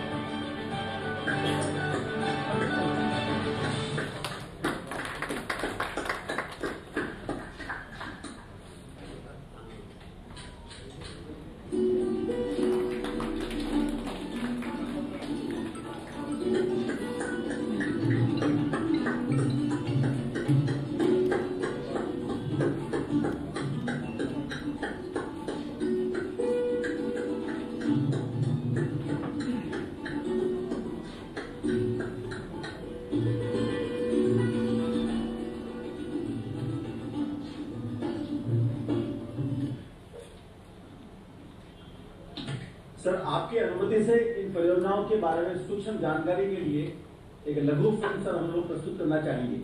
सर, आपकी अनुमति से इन परियोजनाओं के बारे में सूक्ष्म जानकारी के लिए एक लघु फिल्म सर हम लोग प्रस्तुत करना चाहेंगे।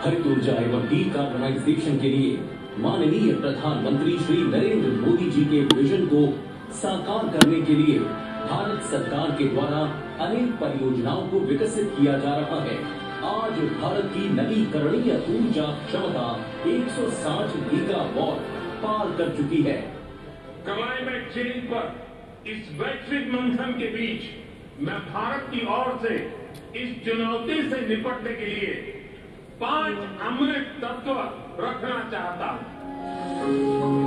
हरित ऊर्जा एवं डीकार्बनाइजेशन के लिए माननीय प्रधानमंत्री श्री नरेंद्र मोदी जी के विजन को साकार करने के लिए भारत सरकार के द्वारा अनेक परियोजनाओं को विकसित किया जा रहा है। आज भारत की नवीकरणीय ऊर्जा क्षमता एक सौ साठ गीगावाट पार कर चुकी है। क्लाइमेट चेंज पर इस वैश्विक मंथन के बीच मैं भारत की ओर से इस चुनौती से निपटने के लिए पांच अमृत तत्व रखना चाहता हूं।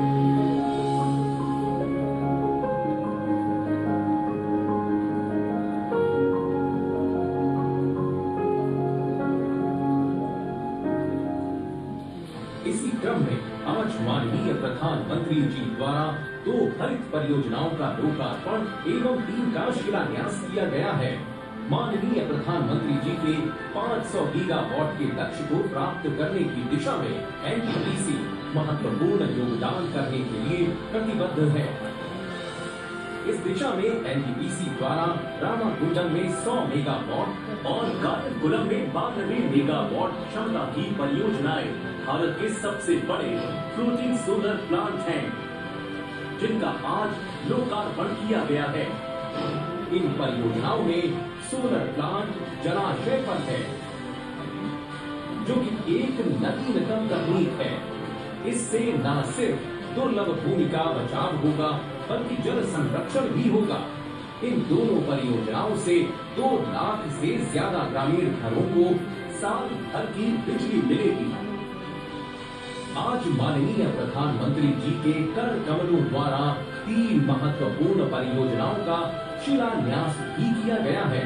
इसी क्रम में आज माननीय प्रधानमंत्री जी द्वारा दो हरित परियोजनाओं का लोकार्पण एवं तीन का शिलान्यास किया गया है। माननीय प्रधानमंत्री जी के पाँच सौ गीगावाट के लक्ष्य को प्राप्त करने की दिशा में एनटीपीसी महत्वपूर्ण योगदान करने के लिए प्रतिबद्ध है। इस दिशा में एनटीपीसी द्वारा रामागुंडम में सौ मेगावाट और कायरकुलम में बानवे मेगावाट क्षमता की परियोजनाएं भारत के सबसे बड़े फ्लोटिंग सोलर प्लांट हैं, जिनका आज लोकार्पण किया गया है। इन परियोजनाओं में सोलर प्लांट जलाशय पर है, जो कि एक नवीनतम तकनीक है। इससे न सिर्फ दुर्लभ भूमि का बचाव होगा, बल्कि जल संरक्षण भी होगा। इन दोनों परियोजनाओं से दो लाख से ज्यादा ग्रामीण घरों को साल भर की बिजली मिलेगी। आज माननीय प्रधानमंत्री जी के कर कमलों द्वारा तीन महत्वपूर्ण परियोजनाओं का शिलान्यास भी किया गया है।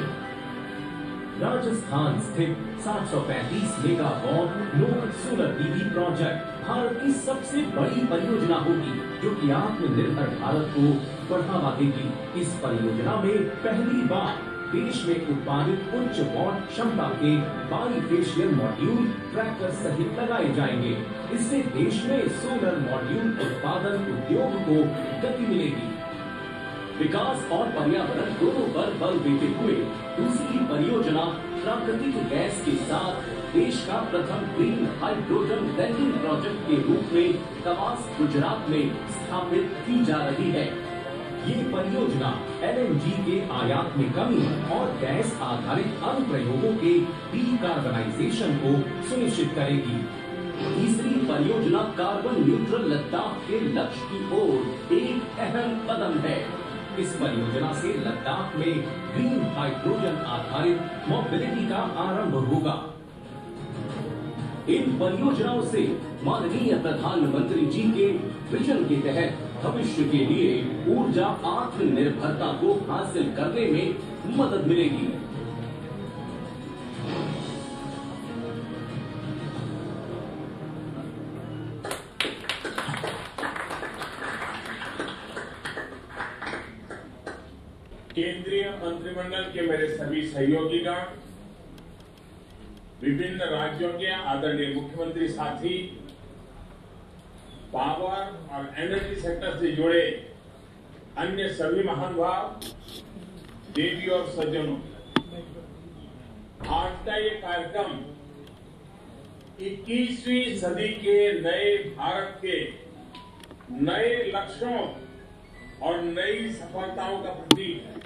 राजस्थान स्थित सात सौ पैंतीस megawatt node solar PV project Bharat की सबसे बड़ी परियोजना होगी, जो कि आत्मनिर्भर भारत को बढ़ावा देगी। इस परियोजना में पहली बार देश में उत्पादित उच्च वाट क्षमता के बाईफेशियल मॉड्यूल ट्रैकर सहित लगाए जाएंगे। इससे देश में सोलर मॉड्यूल उत्पादन उद्योग को गति मिलेगी। विकास और पर्यावरण दोनों पर बल देते हुए दूसरी परियोजना प्राकृतिक गैस के साथ देश का प्रथम ग्रीन हाइड्रोजन ब्लेंडिंग प्रोजेक्ट के रूप में कवास गुजरात में स्थापित की जा रही है। ये परियोजना एलएनजी के आयात में कमी और गैस आधारित अनुप्रयोगों के डीकार्बनाइजेशन को सुनिश्चित करेगी। तीसरी परियोजना कार्बन न्यूट्रल लद्दाख के लक्ष्य की ओर एक अहम कदम है। इस परियोजना से लद्दाख में ग्रीन हाइड्रोजन आधारित मोबिलिटी का आरंभ होगा। इन परियोजनाओं से माननीय प्रधानमंत्री जी के विजन के तहत भविष्य के लिए ऊर्जा आत्मनिर्भरता को हासिल करने में मदद मिलेगी। केंद्रीय मंत्रिमंडल के मेरे सभी सहयोगीगण, विभिन्न राज्यों के आदरणीय मुख्यमंत्री साथी, पावर और एनर्जी सेक्टर से जुड़े अन्य सभी महानुभाव, देवी और सज्जनों, आज का ये कार्यक्रम इक्कीसवीं सदी के नए भारत के नए लक्ष्यों और नई सफलताओं का प्रतीक है।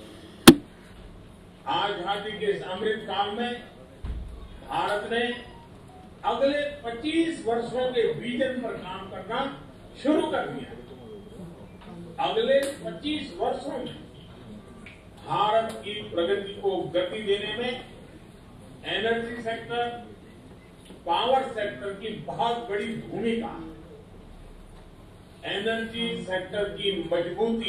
आजादी के इस अमृत काल में भारत ने अगले पच्चीस वर्षों के विजन पर काम करना शुरू कर दिया। अगले पच्चीस वर्षों में भारत की प्रगति को गति देने में एनर्जी सेक्टर, पावर सेक्टर की बहुत बड़ी भूमिका है। एनर्जी सेक्टर की मजबूती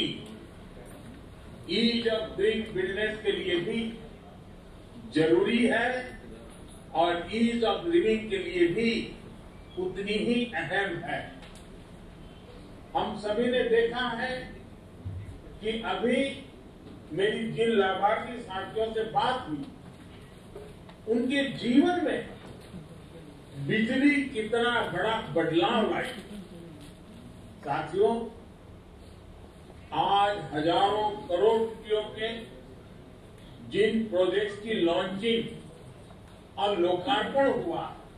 ईज ऑफ डूइंग बिजनेस के लिए भी जरूरी है और ईज ऑफ लिविंग के लिए भी उतनी ही अहम है। हम सभी ने देखा है कि अभी मेरी जिन लाभार्थी साथियों से बात हुई, उनके जीवन में बिजली कितना बड़ा बदलाव लाई। साथियों, आज हजारों करोड़ रुपयों के जिन प्रोजेक्ट्स की लॉन्चिंग और लोकार्पण हुआ,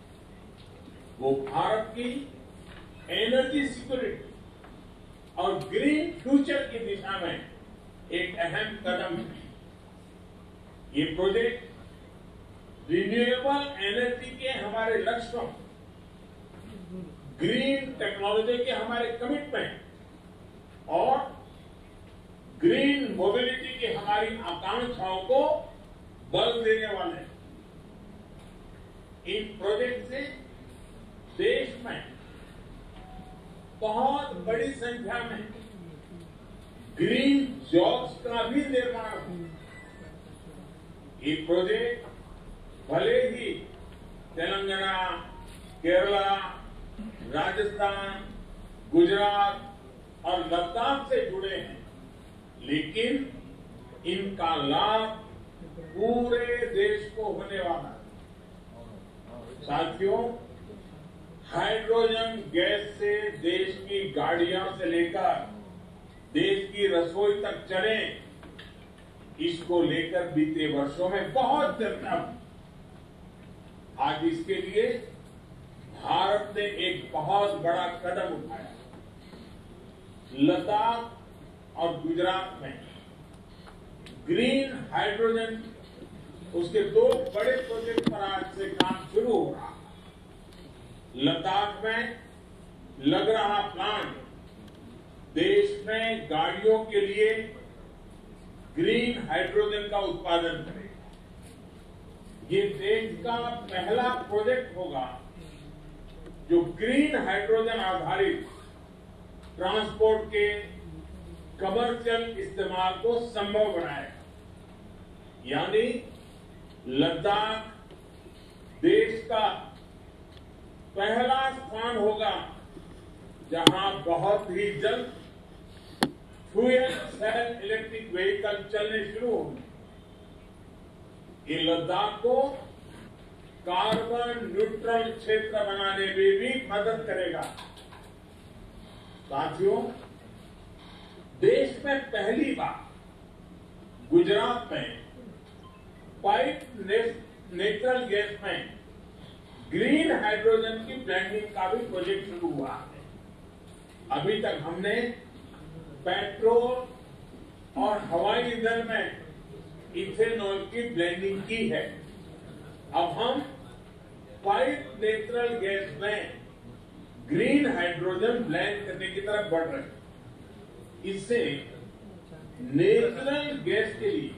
वो भारत की एनर्जी सिक्योरिटी और ग्रीन फ्यूचर की दिशा में एक अहम कदम है। ये प्रोजेक्ट रिन्यूएबल एनर्जी के हमारे लक्ष्यों, ग्रीन टेक्नोलॉजी के हमारे कमिटमेंट और ग्रीन मोबिलिटी की हमारी आकांक्षाओं को बल देने वाले हैं। इन प्रोजेक्ट से देश में बहुत बड़ी संख्या में ग्रीन जॉब्स का भी निर्माण हो। ये प्रोजेक्ट भले ही तेलंगाना, केरला, राजस्थान, गुजरात और लद्दाख से जुड़े हैं, लेकिन इनका लाभ पूरे देश को होने वाला है। साथियों, हाइड्रोजन गैस से देश की गाड़ियां से लेकर देश की रसोई तक चले, इसको लेकर बीते वर्षों में बहुत चर्चा हुई। आज इसके लिए भारत ने एक बहुत बड़ा कदम उठाया। लद्दाख और गुजरात में ग्रीन हाइड्रोजन, उसके दो बड़े प्रोजेक्ट पर आज से काम शुरू हो रहा है। लद्दाख में लग रहा प्लांट देश में गाड़ियों के लिए ग्रीन हाइड्रोजन का उत्पादन करेगा। ये देश का पहला प्रोजेक्ट होगा जो ग्रीन हाइड्रोजन आधारित ट्रांसपोर्ट के कमर्शियल इस्तेमाल को संभव बनाएगा। यानी लद्दाख देश का पहला स्थान होगा जहां बहुत ही जल्द फ्यूएल सेल इलेक्ट्रिक व्हीकल चलने शुरू होंगे। ये लद्दाख को कार्बन न्यूट्रल क्षेत्र बनाने में भी मदद करेगा। साथियों, देश में पहली बार गुजरात में पाइप नेचुरल गैस में ग्रीन हाइड्रोजन की ब्लेंडिंग का भी प्रोजेक्ट शुरू हुआ है। अभी तक हमने पेट्रोल और हवाई ईंधन में इथेनॉल की ब्लेंडिंग की है। अब हम पाइप नेचुरल गैस में ग्रीन हाइड्रोजन ब्लेंड करने की तरफ बढ़ रहे हैं। इससे नेचुरल गैस के लिए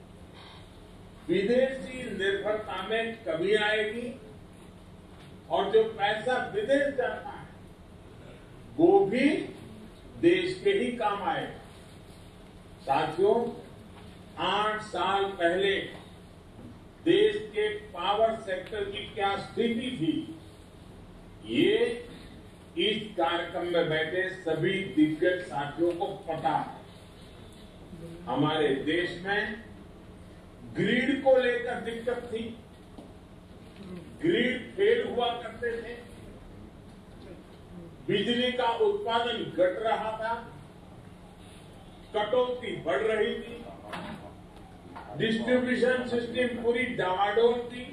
विदेशी निर्भरता में कमी आएगी और जो पैसा विदेश जाता है वो भी देश के ही काम आएगा। साथियों, आठ साल पहले देश के पावर सेक्टर की क्या स्थिति थी, ये इस कार्यक्रम में बैठे सभी दिग्गज साथियों को पता है। हमारे देश में ग्रिड को लेकर दिक्कत थी, ग्रिड फेल हुआ करते थे, बिजली का उत्पादन घट रहा था, कटौती बढ़ रही थी, डिस्ट्रीब्यूशन सिस्टम पूरी डावाडोल थी।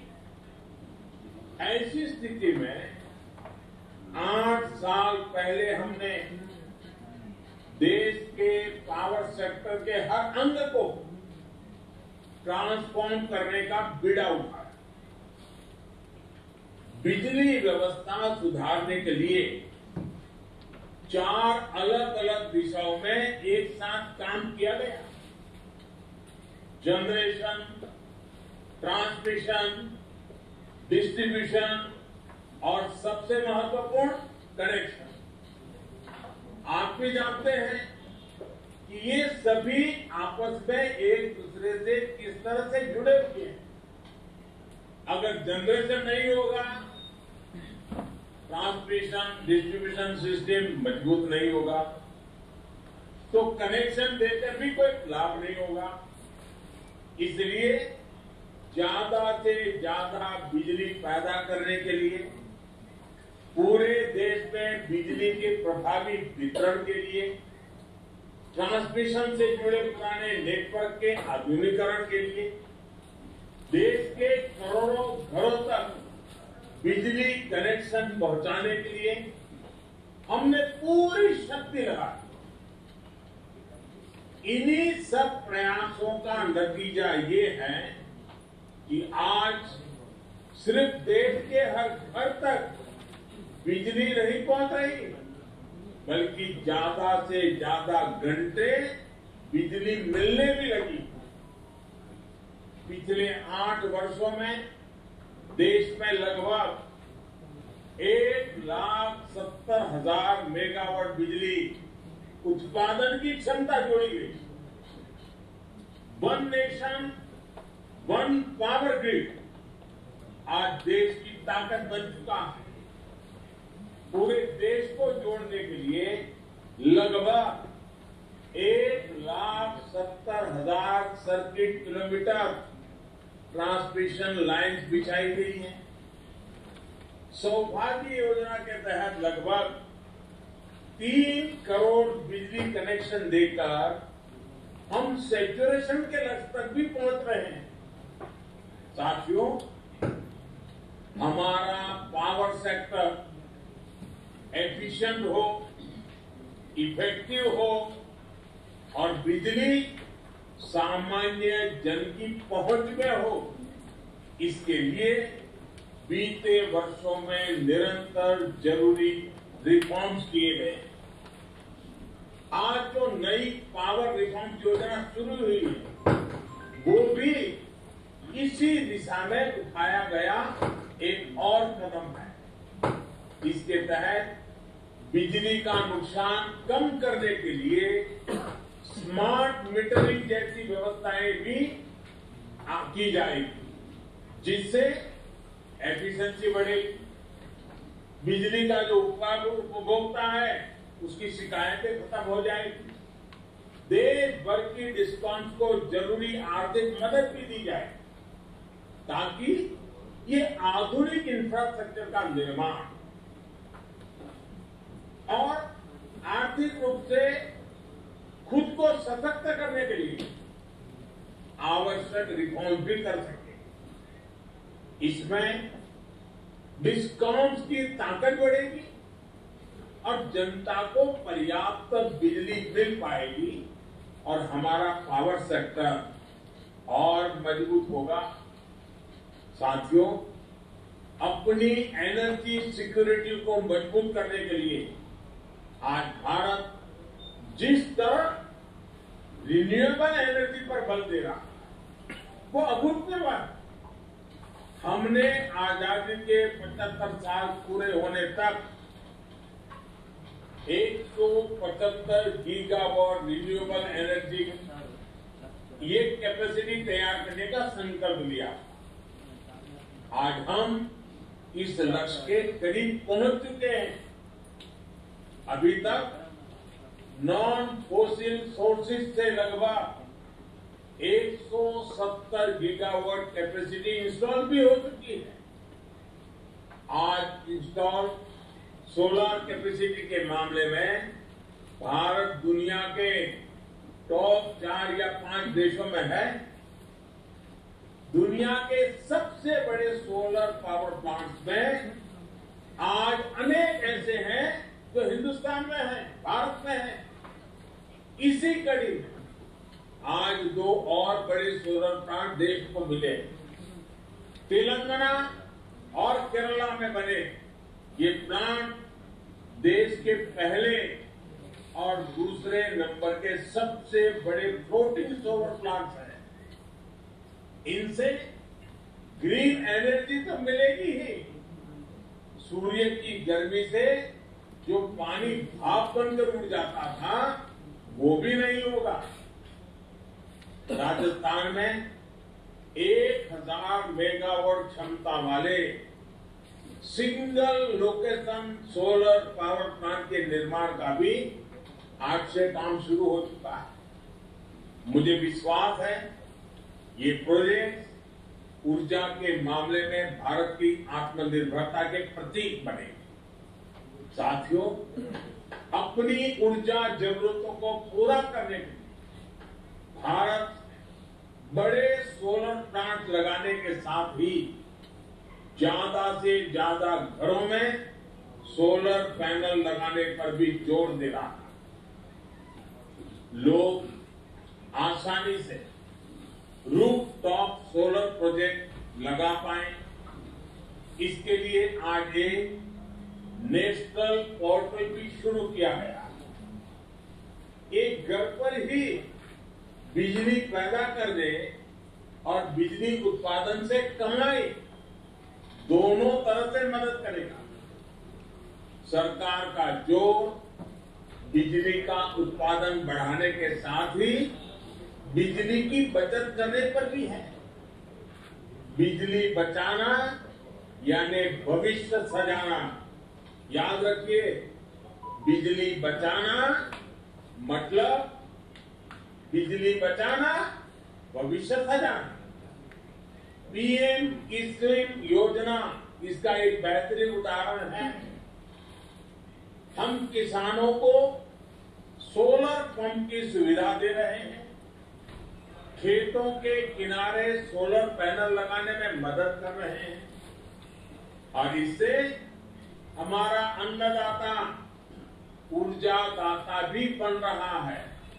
ऐसी स्थिति में आठ साल पहले हमने देश के पावर सेक्टर के हर अंग को ट्रांसफॉर्म करने का बीड़ा उठाया। बिजली व्यवस्था सुधारने के लिए चार अलग अलग दिशाओं में एक साथ काम किया गया। जनरेशन, ट्रांसमिशन, डिस्ट्रीब्यूशन और सबसे महत्वपूर्ण कनेक्शन। आप भी जानते हैं कि ये सभी आपस में एक दूसरे से किस तरह से जुड़े हुए हैं। अगर जनरेशन नहीं होगा, ट्रांसमिशन डिस्ट्रीब्यूशन सिस्टम मजबूत नहीं होगा, तो कनेक्शन देकर भी कोई लाभ नहीं होगा। इसलिए ज्यादा से ज्यादा बिजली पैदा करने के लिए, पूरे देश में बिजली के प्रभावी वितरण के लिए, ट्रांसमिशन से जुड़े पुराने नेटवर्क के आधुनिकीकरण के लिए, देश के करोड़ों घरों तक बिजली कनेक्शन पहुंचाने के लिए हमने पूरी शक्ति लगाई। इन्हीं सब प्रयासों का नतीजा ये है कि आज सिर्फ देश के हर घर तक बिजली नहीं पहुंच रही, बल्कि ज्यादा से ज्यादा घंटे बिजली मिलने भी लगी। पिछले आठ वर्षों में देश में लगभग एक लाख सत्तर हजार मेगावाट बिजली उत्पादन की क्षमता जोड़ी गई। One nation one power grid आज देश की ताकत बन चुका है। पूरे देश को जोड़ने के लिए लगभग एक लाख सत्तर हजार सर्किट किलोमीटर ट्रांसमिशन लाइन्स बिछाई गई हैं। सौभाग्य योजना के तहत लगभग तीन करोड़ बिजली कनेक्शन देकर हम सैचुरेशन के लक्ष्य तक भी पहुंच रहे हैं। साथियों, हमारा पावर सेक्टर एफिशिएंट हो, इफेक्टिव हो और बिजली सामान्य जन की पहुंच में हो, इसके लिए बीते वर्षों में निरंतर जरूरी रिफॉर्म्स किए गए। आज जो नई पावर रिफॉर्म योजना शुरू हुई है, वो भी इसी दिशा में उठाया गया एक और कदम है। इसके तहत बिजली का नुकसान कम करने के लिए स्मार्ट मीटरिंग जैसी व्यवस्थाएं भी की जाएगी, जिससे एफिशिएंसी बढ़ेगी। बिजली का जो उपभोक्ता है उसकी शिकायतें खत्म हो जाएगी। देश भर की डिस्कॉम्स को जरूरी आर्थिक मदद भी दी जाए, ताकि ये आधुनिक इंफ्रास्ट्रक्चर का निर्माण और आर्थिक रूप से खुद को सशक्त करने के लिए आवश्यक रिफॉर्म भी कर सके। इसमें डिस्कॉम्स की ताकत बढ़ेगी और जनता को पर्याप्त बिजली मिल पाएगी और हमारा पावर सेक्टर और मजबूत होगा। साथियों, अपनी एनर्जी सिक्योरिटी को मजबूत करने के लिए आज भारत जिस तरह रिन्यूएबल एनर्जी पर बल दे रहा है, वो अभूतपूर्व है। हमने आजादी के पचहत्तर साल पूरे होने तक एक सौ पचहत्तर गीगावाट रिन्यूएबल एनर्जी ये कैपेसिटी तैयार करने का संकल्प लिया। आज हम इस लक्ष्य के करीब पहुंच चुके हैं। अभी तक नॉन फोसिल सोर्सेज से लगभग एक सौ सत्तर गीगावाट कैपेसिटी इंस्टॉल भी हो चुकी है। आज इंस्टॉल सोलर कैपेसिटी के मामले में भारत दुनिया के टॉप चार या पांच देशों में है। दुनिया के सबसे बड़े सोलर पावर प्लांट्स में आज अनेक ऐसे हैं जो हिंदुस्तान में हैं, भारत में हैं। इसी कड़ी में आज दो और बड़े सोलर प्लांट देश को मिले। तेलंगाना और केरला में बने ये प्लांट देश के पहले और दूसरे नंबर के सबसे बड़े फ्लोटिंग सोलर प्लांट्स हैं। इनसे ग्रीन एनर्जी तो मिलेगी ही, सूर्य की गर्मी से जो पानी भाप बनकर उड़ जाता था वो भी नहीं होगा। राजस्थान में एक हजार मेगावाट क्षमता वाले single location solar power plant के निर्माण का भी आज से काम शुरू हो चुका है। मुझे विश्वास है ये प्रोजेक्ट ऊर्जा के मामले में भारत की आत्मनिर्भरता के प्रतीक बनेंगे। साथियों, अपनी ऊर्जा जरूरतों को पूरा करने के लिए भारत बड़े सोलर प्लांट लगाने के साथ ही ज्यादा से ज्यादा घरों में सोलर पैनल लगाने पर भी जोर दे रहा है। लोग आसानी से रूफटॉप सोलर प्रोजेक्ट लगा पाए, इसके लिए आज एक नेशनल पोर्टल भी शुरू किया गया। एक घर पर ही बिजली पैदा करने और बिजली उत्पादन से कमाई दोनों तरह से मदद करेगा। सरकार का जोर बिजली का उत्पादन बढ़ाने के साथ ही बिजली की बचत करने पर भी है। बिजली बचाना यानी भविष्य सजाना। याद रखिए, बिजली बचाना मतलब बिजली बचाना भविष्य सजाना। पीएम किसान योजना इसका एक बेहतरीन उदाहरण है। हम किसानों को सोलर पंप की सुविधा दे रहे हैं, खेतों के किनारे सोलर पैनल लगाने में मदद कर रहे हैं और इससे हमारा अन्नदाता ऊर्जा दाता भी बन रहा है।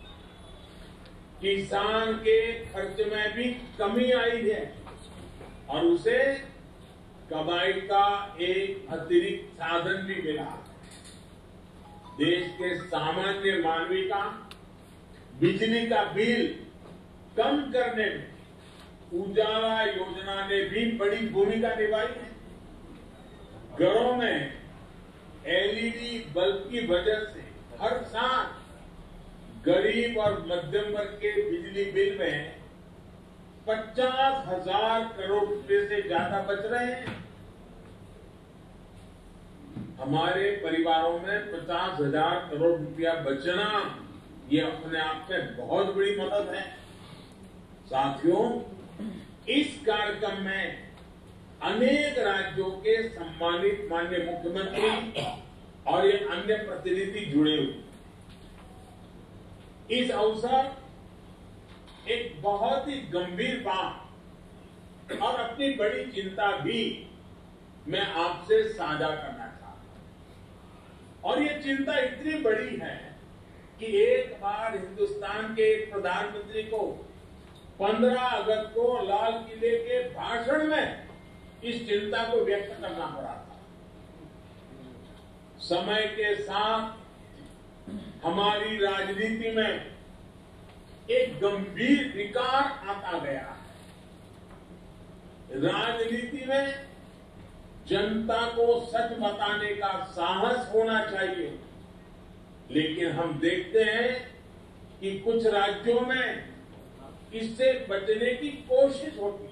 किसान के खर्च में भी कमी आई है और उसे कमाई का एक अतिरिक्त साधन भी मिला। देश के सामान्य मानवी का बिजली का बिल कम करने में उजाला योजना ने भी बड़ी भूमिका निभाई है। घरों में एलईडी बल्ब की वजह से हर साल गरीब और मध्यम वर्ग के बिजली बिल में पचास हजार करोड़ रुपए से ज्यादा बच रहे हैं। हमारे परिवारों में पचास हजार करोड़ रुपया बचना ये अपने आप में बहुत बड़ी मदद है। साथियों, इस कार्यक्रम में अनेक राज्यों के सम्मानित माननीय मुख्यमंत्री और ये अन्य प्रतिनिधि जुड़े हुए। इस अवसर एक बहुत ही गंभीर बात और अपनी बड़ी चिंता भी मैं आपसे साझा करना चाहता हूं। और ये चिंता इतनी बड़ी है कि एक बार हिंदुस्तान के एक प्रधानमंत्री को पंद्रह अगस्त को लाल किले के भाषण में इस चिंता को व्यक्त करना पड़ा था। समय के साथ हमारी राजनीति में एक गंभीर विकार आता गया है। राजनीति में जनता को सच बताने का साहस होना चाहिए, लेकिन हम देखते हैं कि कुछ राज्यों में इससे बचने की कोशिश होती है।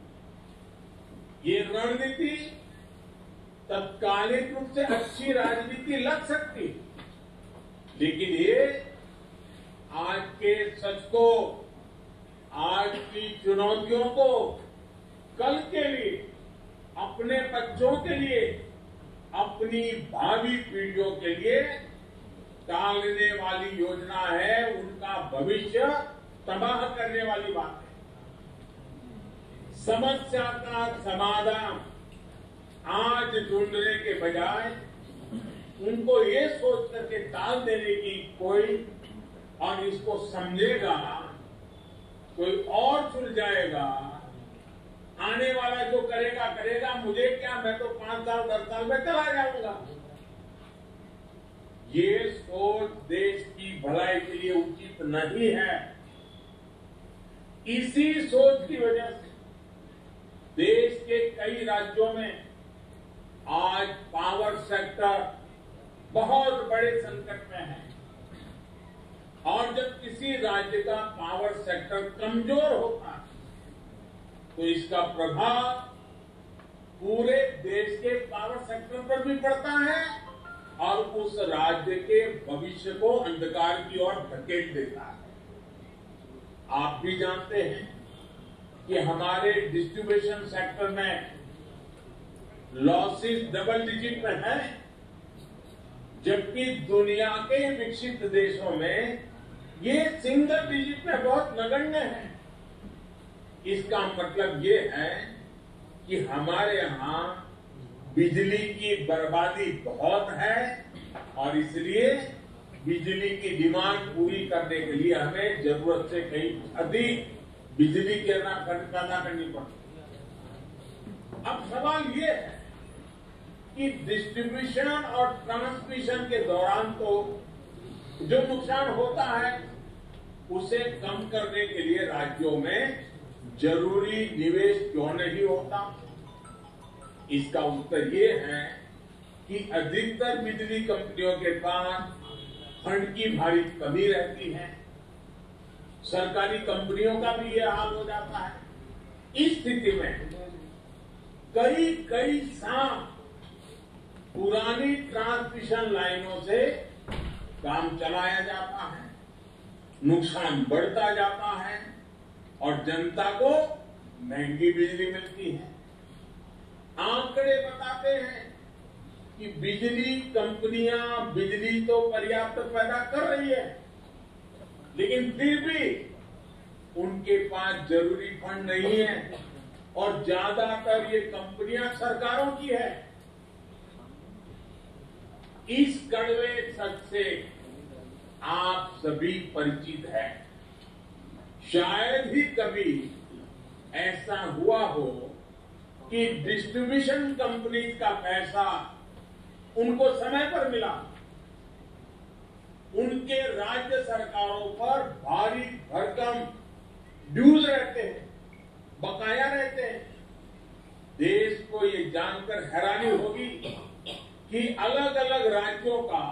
ये रणनीति तत्कालिक रूप से अच्छी राजनीति लग सकती है, लेकिन ये आज के सच को, आज की चुनौतियों को कल के लिए, अपने बच्चों के लिए, अपनी भावी पीढ़ियों के लिए टालने वाली योजना है। उनका भविष्य तबाह करने वाली बात है। समस्या का समाधान आज ढूंढने के बजाय उनको ये सोच करके टाल देने की कोई और इसको समझेगा, कोई और सुलझाएगा, आने वाला जो करेगा करेगा, मुझे क्या, मैं तो पांच साल दस साल में चला जाऊंगा। ये सोच देश की भलाई के लिए उचित नहीं है। इसी सोच की वजह से देश के कई राज्यों में आज पावर सेक्टर बहुत बड़े संकट में है और जब किसी राज्य का पावर सेक्टर कमजोर होता है तो इसका प्रभाव पूरे देश के पावर सेक्टर पर भी पड़ता है और उस राज्य के भविष्य को अंधकार की ओर धकेल देता है। आप भी जानते हैं कि हमारे डिस्ट्रीब्यूशन सेक्टर में लॉसेस डबल डिजिट में है, जबकि दुनिया के विकसित देशों में ये सिंगल डिजिट में बहुत नगण्य है। इसका मतलब ये है कि हमारे यहाँ बिजली की बर्बादी बहुत है और इसलिए बिजली की डिमांड पूरी करने के लिए हमें जरूरत से कहीं अधिक बिजली के पैदा करनी पड़ती है। अब सवाल ये है कि डिस्ट्रीब्यूशन और ट्रांसमिशन के दौरान तो जो नुकसान होता है उसे कम करने के लिए राज्यों में जरूरी निवेश क्यों नहीं होता? इसका उत्तर ये है कि अधिकतर बिजली कंपनियों के पास फंड की भारी कमी रहती है। सरकारी कंपनियों का भी यह हाल हो जाता है। इस स्थिति में कई कई साल पुरानी ट्रांसमिशन लाइनों से काम चलाया जाता है, नुकसान बढ़ता जाता है और जनता को महंगी बिजली मिलती है। आंकड़े बताते हैं कि बिजली कंपनियां बिजली तो पर्याप्त पैदा कर रही है, लेकिन फिर भी उनके पास जरूरी फंड नहीं है और ज्यादातर ये कंपनियां सरकारों की है। इस कड़वे सच से आप सभी परिचित हैं। शायद ही कभी ऐसा हुआ हो कि डिस्ट्रीब्यूशन कंपनी का पैसा उनको समय पर मिला। उनके राज्य सरकारों पर भारी भरकम ड्यूज रहते हैं, बकाया रहते हैं। देश को ये जानकर हैरानी होगी कि अलग अलग राज्यों का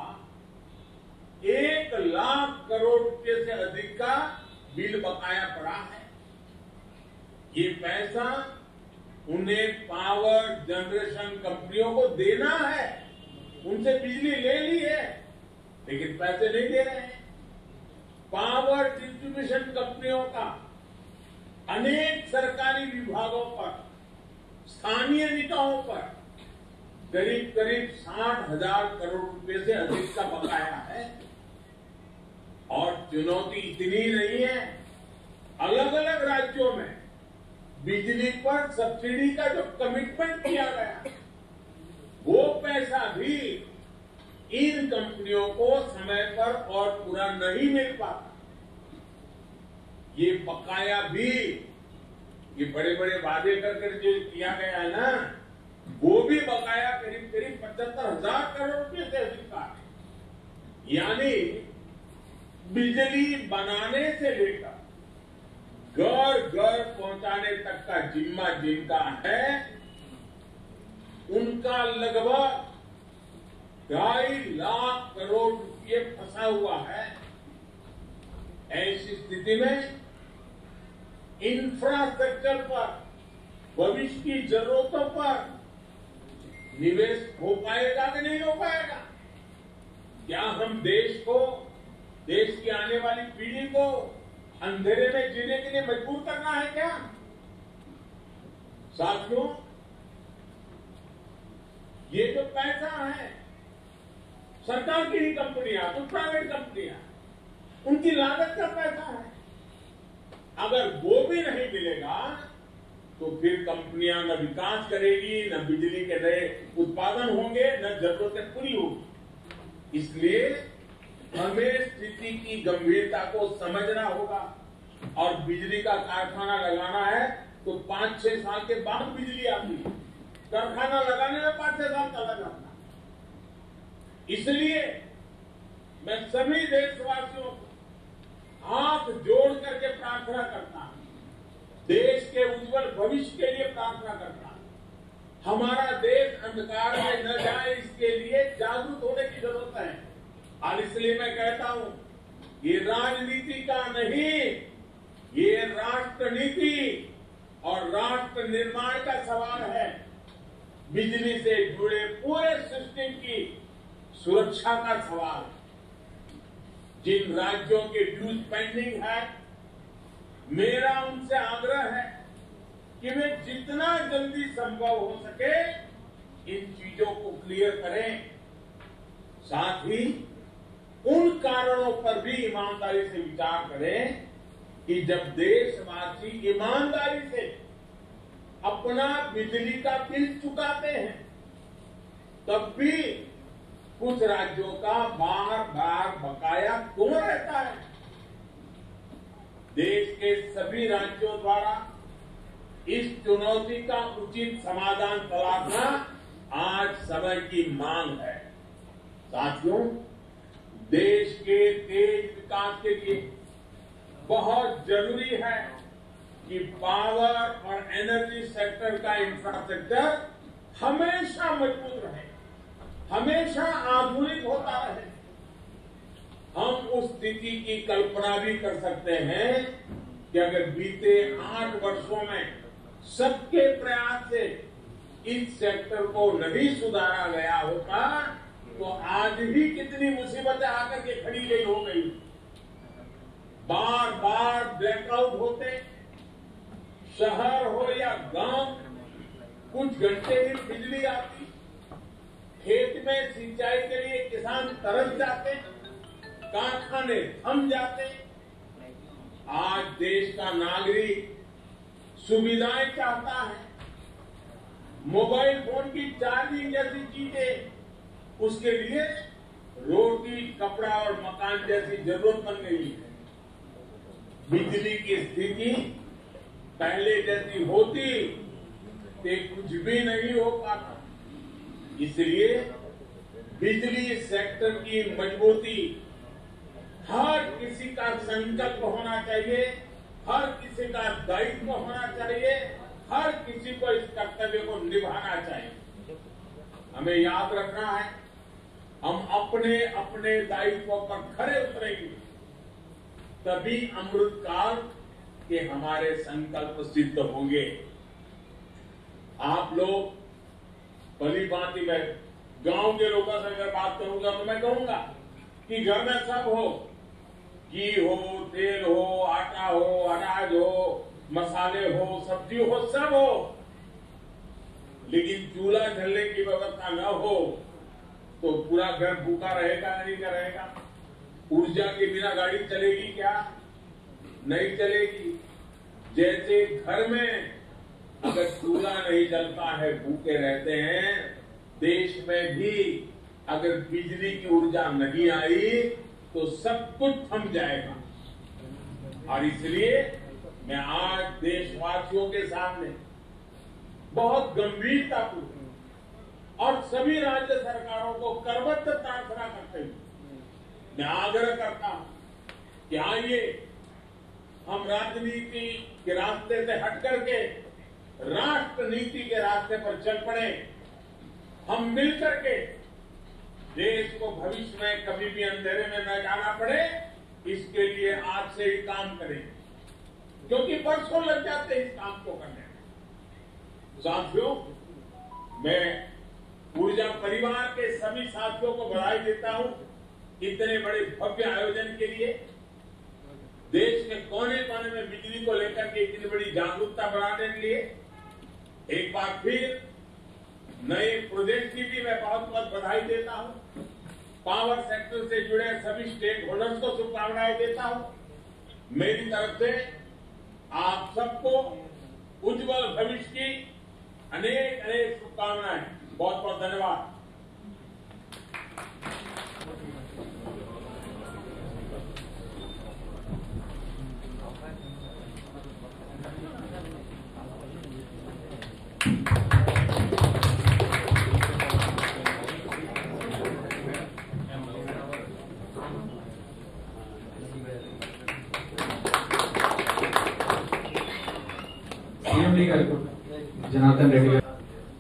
एक लाख करोड़ रुपए से अधिक का बिल बकाया पड़ा है। ये पैसा उन्हें पावर जनरेशन कंपनियों को देना है। उनसे बिजली ले ली है लेकिन पैसे नहीं दे रहे हैं। पावर डिस्ट्रीब्यूशन कंपनियों का अनेक सरकारी विभागों पर, स्थानीय निकायों पर करीब करीब साठ हजार करोड़ रुपए से अधिक का बकाया है। और चुनौती इतनी नहीं है, अलग अलग राज्यों में बिजली पर सब्सिडी का जो कमिटमेंट किया गया वो पैसा भी इन कंपनियों को समय पर और पूरा नहीं मिल पाता। ये बकाया भी, ये बड़े बड़े वादे करके जो किया गया है ना, वो भी बकाया करीब करीब पचहत्तर हजार करोड़ रुपए से अधिक का है। यानी बिजली बनाने से लेकर घर घर पहुंचाने तक का जिम्मा जिनका है, उनका लगभग ढाई लाख करोड़ रुपये फंसा हुआ है। ऐसी स्थिति में इंफ्रास्ट्रक्चर पर, भविष्य की जरूरतों पर निवेश हो पाएगा कि नहीं हो पाएगा? क्या हम देश को, देश की आने वाली पीढ़ी को अंधेरे में जीने के लिए मजबूर करना है क्या? साथियों, ये जो पैसा है सरकार की ही कंपनियां, तो प्राइवेट कंपनियां, उनकी लागत का पैसा है। अगर वो भी नहीं मिलेगा तो फिर कंपनियां न विकास करेगी, न बिजली के नए उत्पादन होंगे, न जरूरतें पूरी होगी। इसलिए हमें स्थिति की गंभीरता को समझना होगा और बिजली का कारखाना लगाना है तो पांच छह साल के बाद बिजली आती है। कारखाना लगाने में पांच छह साल चला जाता है। इसलिए मैं सभी देशवासियों को हाथ जोड़ करके प्रार्थना करता हूं, देश के उज्जवल भविष्य के लिए प्रार्थना करता हूं। हमारा देश अंधकार में न जाए, इसके लिए जागरूक होने की जरूरत है। और इसलिए मैं कहता हूं, ये राजनीति का नहीं, ये राष्ट्र नीति और राष्ट्र निर्माण का सवाल है। बिजली से जुड़े पूरे सिस्टम की सुरक्षा का सवाल है। जिन राज्यों के ड्यूज पेंडिंग है, मेरा उनसे आग्रह है कि वे जितना जल्दी संभव हो सके इन चीजों को क्लियर करें। साथ ही उन कारणों पर भी ईमानदारी से विचार करें कि जब देशवासी ईमानदारी से अपना बिजली का बिल चुकाते हैं, तब भी कुछ राज्यों का बार बार बकाया क्यों रहता है? देश के सभी राज्यों द्वारा इस चुनौती का उचित समाधान तलाशना आज समय की मांग है। साथियों, देश के तेज विकास के लिए बहुत जरूरी है कि पावर और एनर्जी सेक्टर का इंफ्रास्ट्रक्चर हमेशा मजबूत रहे, हमेशा आधुनिक होता रहे। हम उस स्थिति की कल्पना भी कर सकते हैं कि अगर बीते आठ वर्षों में सबके प्रयास से इस सेक्टर को नहीं सुधारा गया होता तो आज भी कितनी मुसीबतें आकर के खड़ी गई हो गई। बार बार ब्लैकआउट होते, शहर हो या गांव, कुछ घंटे ही बिजली आती, खेत में सिंचाई के लिए किसान तरस जाते, कारखाने थम जाते। आज देश का नागरिक सुविधाएं चाहता है, मोबाइल फोन की चार्जिंग जैसी चीजें उसके लिए रोटी, कपड़ा और मकान जैसी जरूरत बन गई है। बिजली की स्थिति पहले जैसी होती तो कुछ भी नहीं हो पाता। इसलिए बिजली सेक्टर की मजबूती हर किसी का संकल्प होना चाहिए, हर किसी का दायित्व होना चाहिए, हर किसी को इस कर्तव्य को निभाना चाहिए। हमें याद रखना है, हम अपने अपने दायित्वों पर खरे उतरेंगे तभी अमृत काल के हमारे संकल्प सिद्ध होंगे। आप लोग भली भांति में गांव के लोगों से अगर बात करूंगा तो मैं कहूंगा कि घर में सब हो, घी हो, तेल हो, आटा हो, अनाज हो, मसाले हो, सब्जी हो, सब हो, लेकिन चूल्हा जलने की व्यवस्था न हो तो पूरा घर भूखा रहेगा नहीं रहेगा। ऊर्जा के बिना गाड़ी चलेगी क्या? नहीं चलेगी। जैसे घर में अगर चूल्हा नहीं जलता है, भूखे रहते हैं, देश में भी अगर बिजली की ऊर्जा नहीं आई तो सब कुछ थम जाएगा। और इसलिए मैं आज देशवासियों के सामने बहुत गंभीरता पूर्वक और सभी राज्य सरकारों को करबद्ध प्रार्थना करते हुए मैं आग्रह करता हूं कि आइए हम राजनीति के रास्ते से हट करके राष्ट्र नीति के रास्ते पर चल पड़े। हम मिलकर के देश को भविष्य में कभी भी अंधेरे में न जाना पड़े, इसके लिए आज से ही काम करें, क्योंकि बरसों लग जाते हैं इस काम को करने में। साथियों, मैं ऊर्जा परिवार के सभी साथियों को बधाई देता हूं इतने बड़े भव्य आयोजन के लिए। देश के कोने कोने में बिजली को लेकर के इतनी बड़ी जागरूकता बढ़ाने के लिए एक बार फिर नए प्रोजेक्ट की भी मैं बहुत बहुत बधाई देता हूं। पावर सेक्टर से जुड़े सभी स्टेक होल्डर्स को शुभकामनाएं देता हूं। मेरी तरफ से आप सबको उज्जवल भविष्य की अनेक अनेक शुभकामनाएं। बहुत बहुत धन्यवाद। सीएमडी गाరు జనార్దన్ రెడ్డి గారు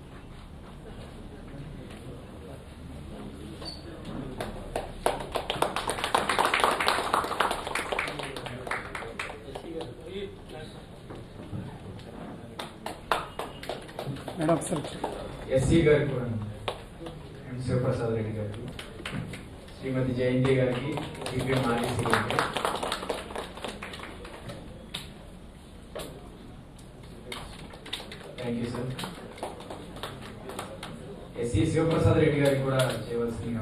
మేడం సర్ ఎస్సీ గారు కూడా ఎం శివప్రసాద్ రెడ్డి గారికి శ్రీమతి జయంతి గారికి దివ్య మాలిసి గారికి thank you sir SC Shivaprasad Reddy గారికి కూడా చేయవలసిందిగా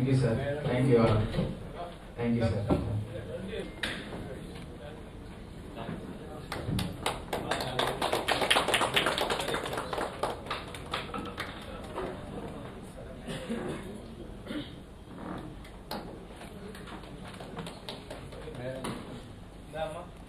thank you sir, thank you all, thank you sir. Nama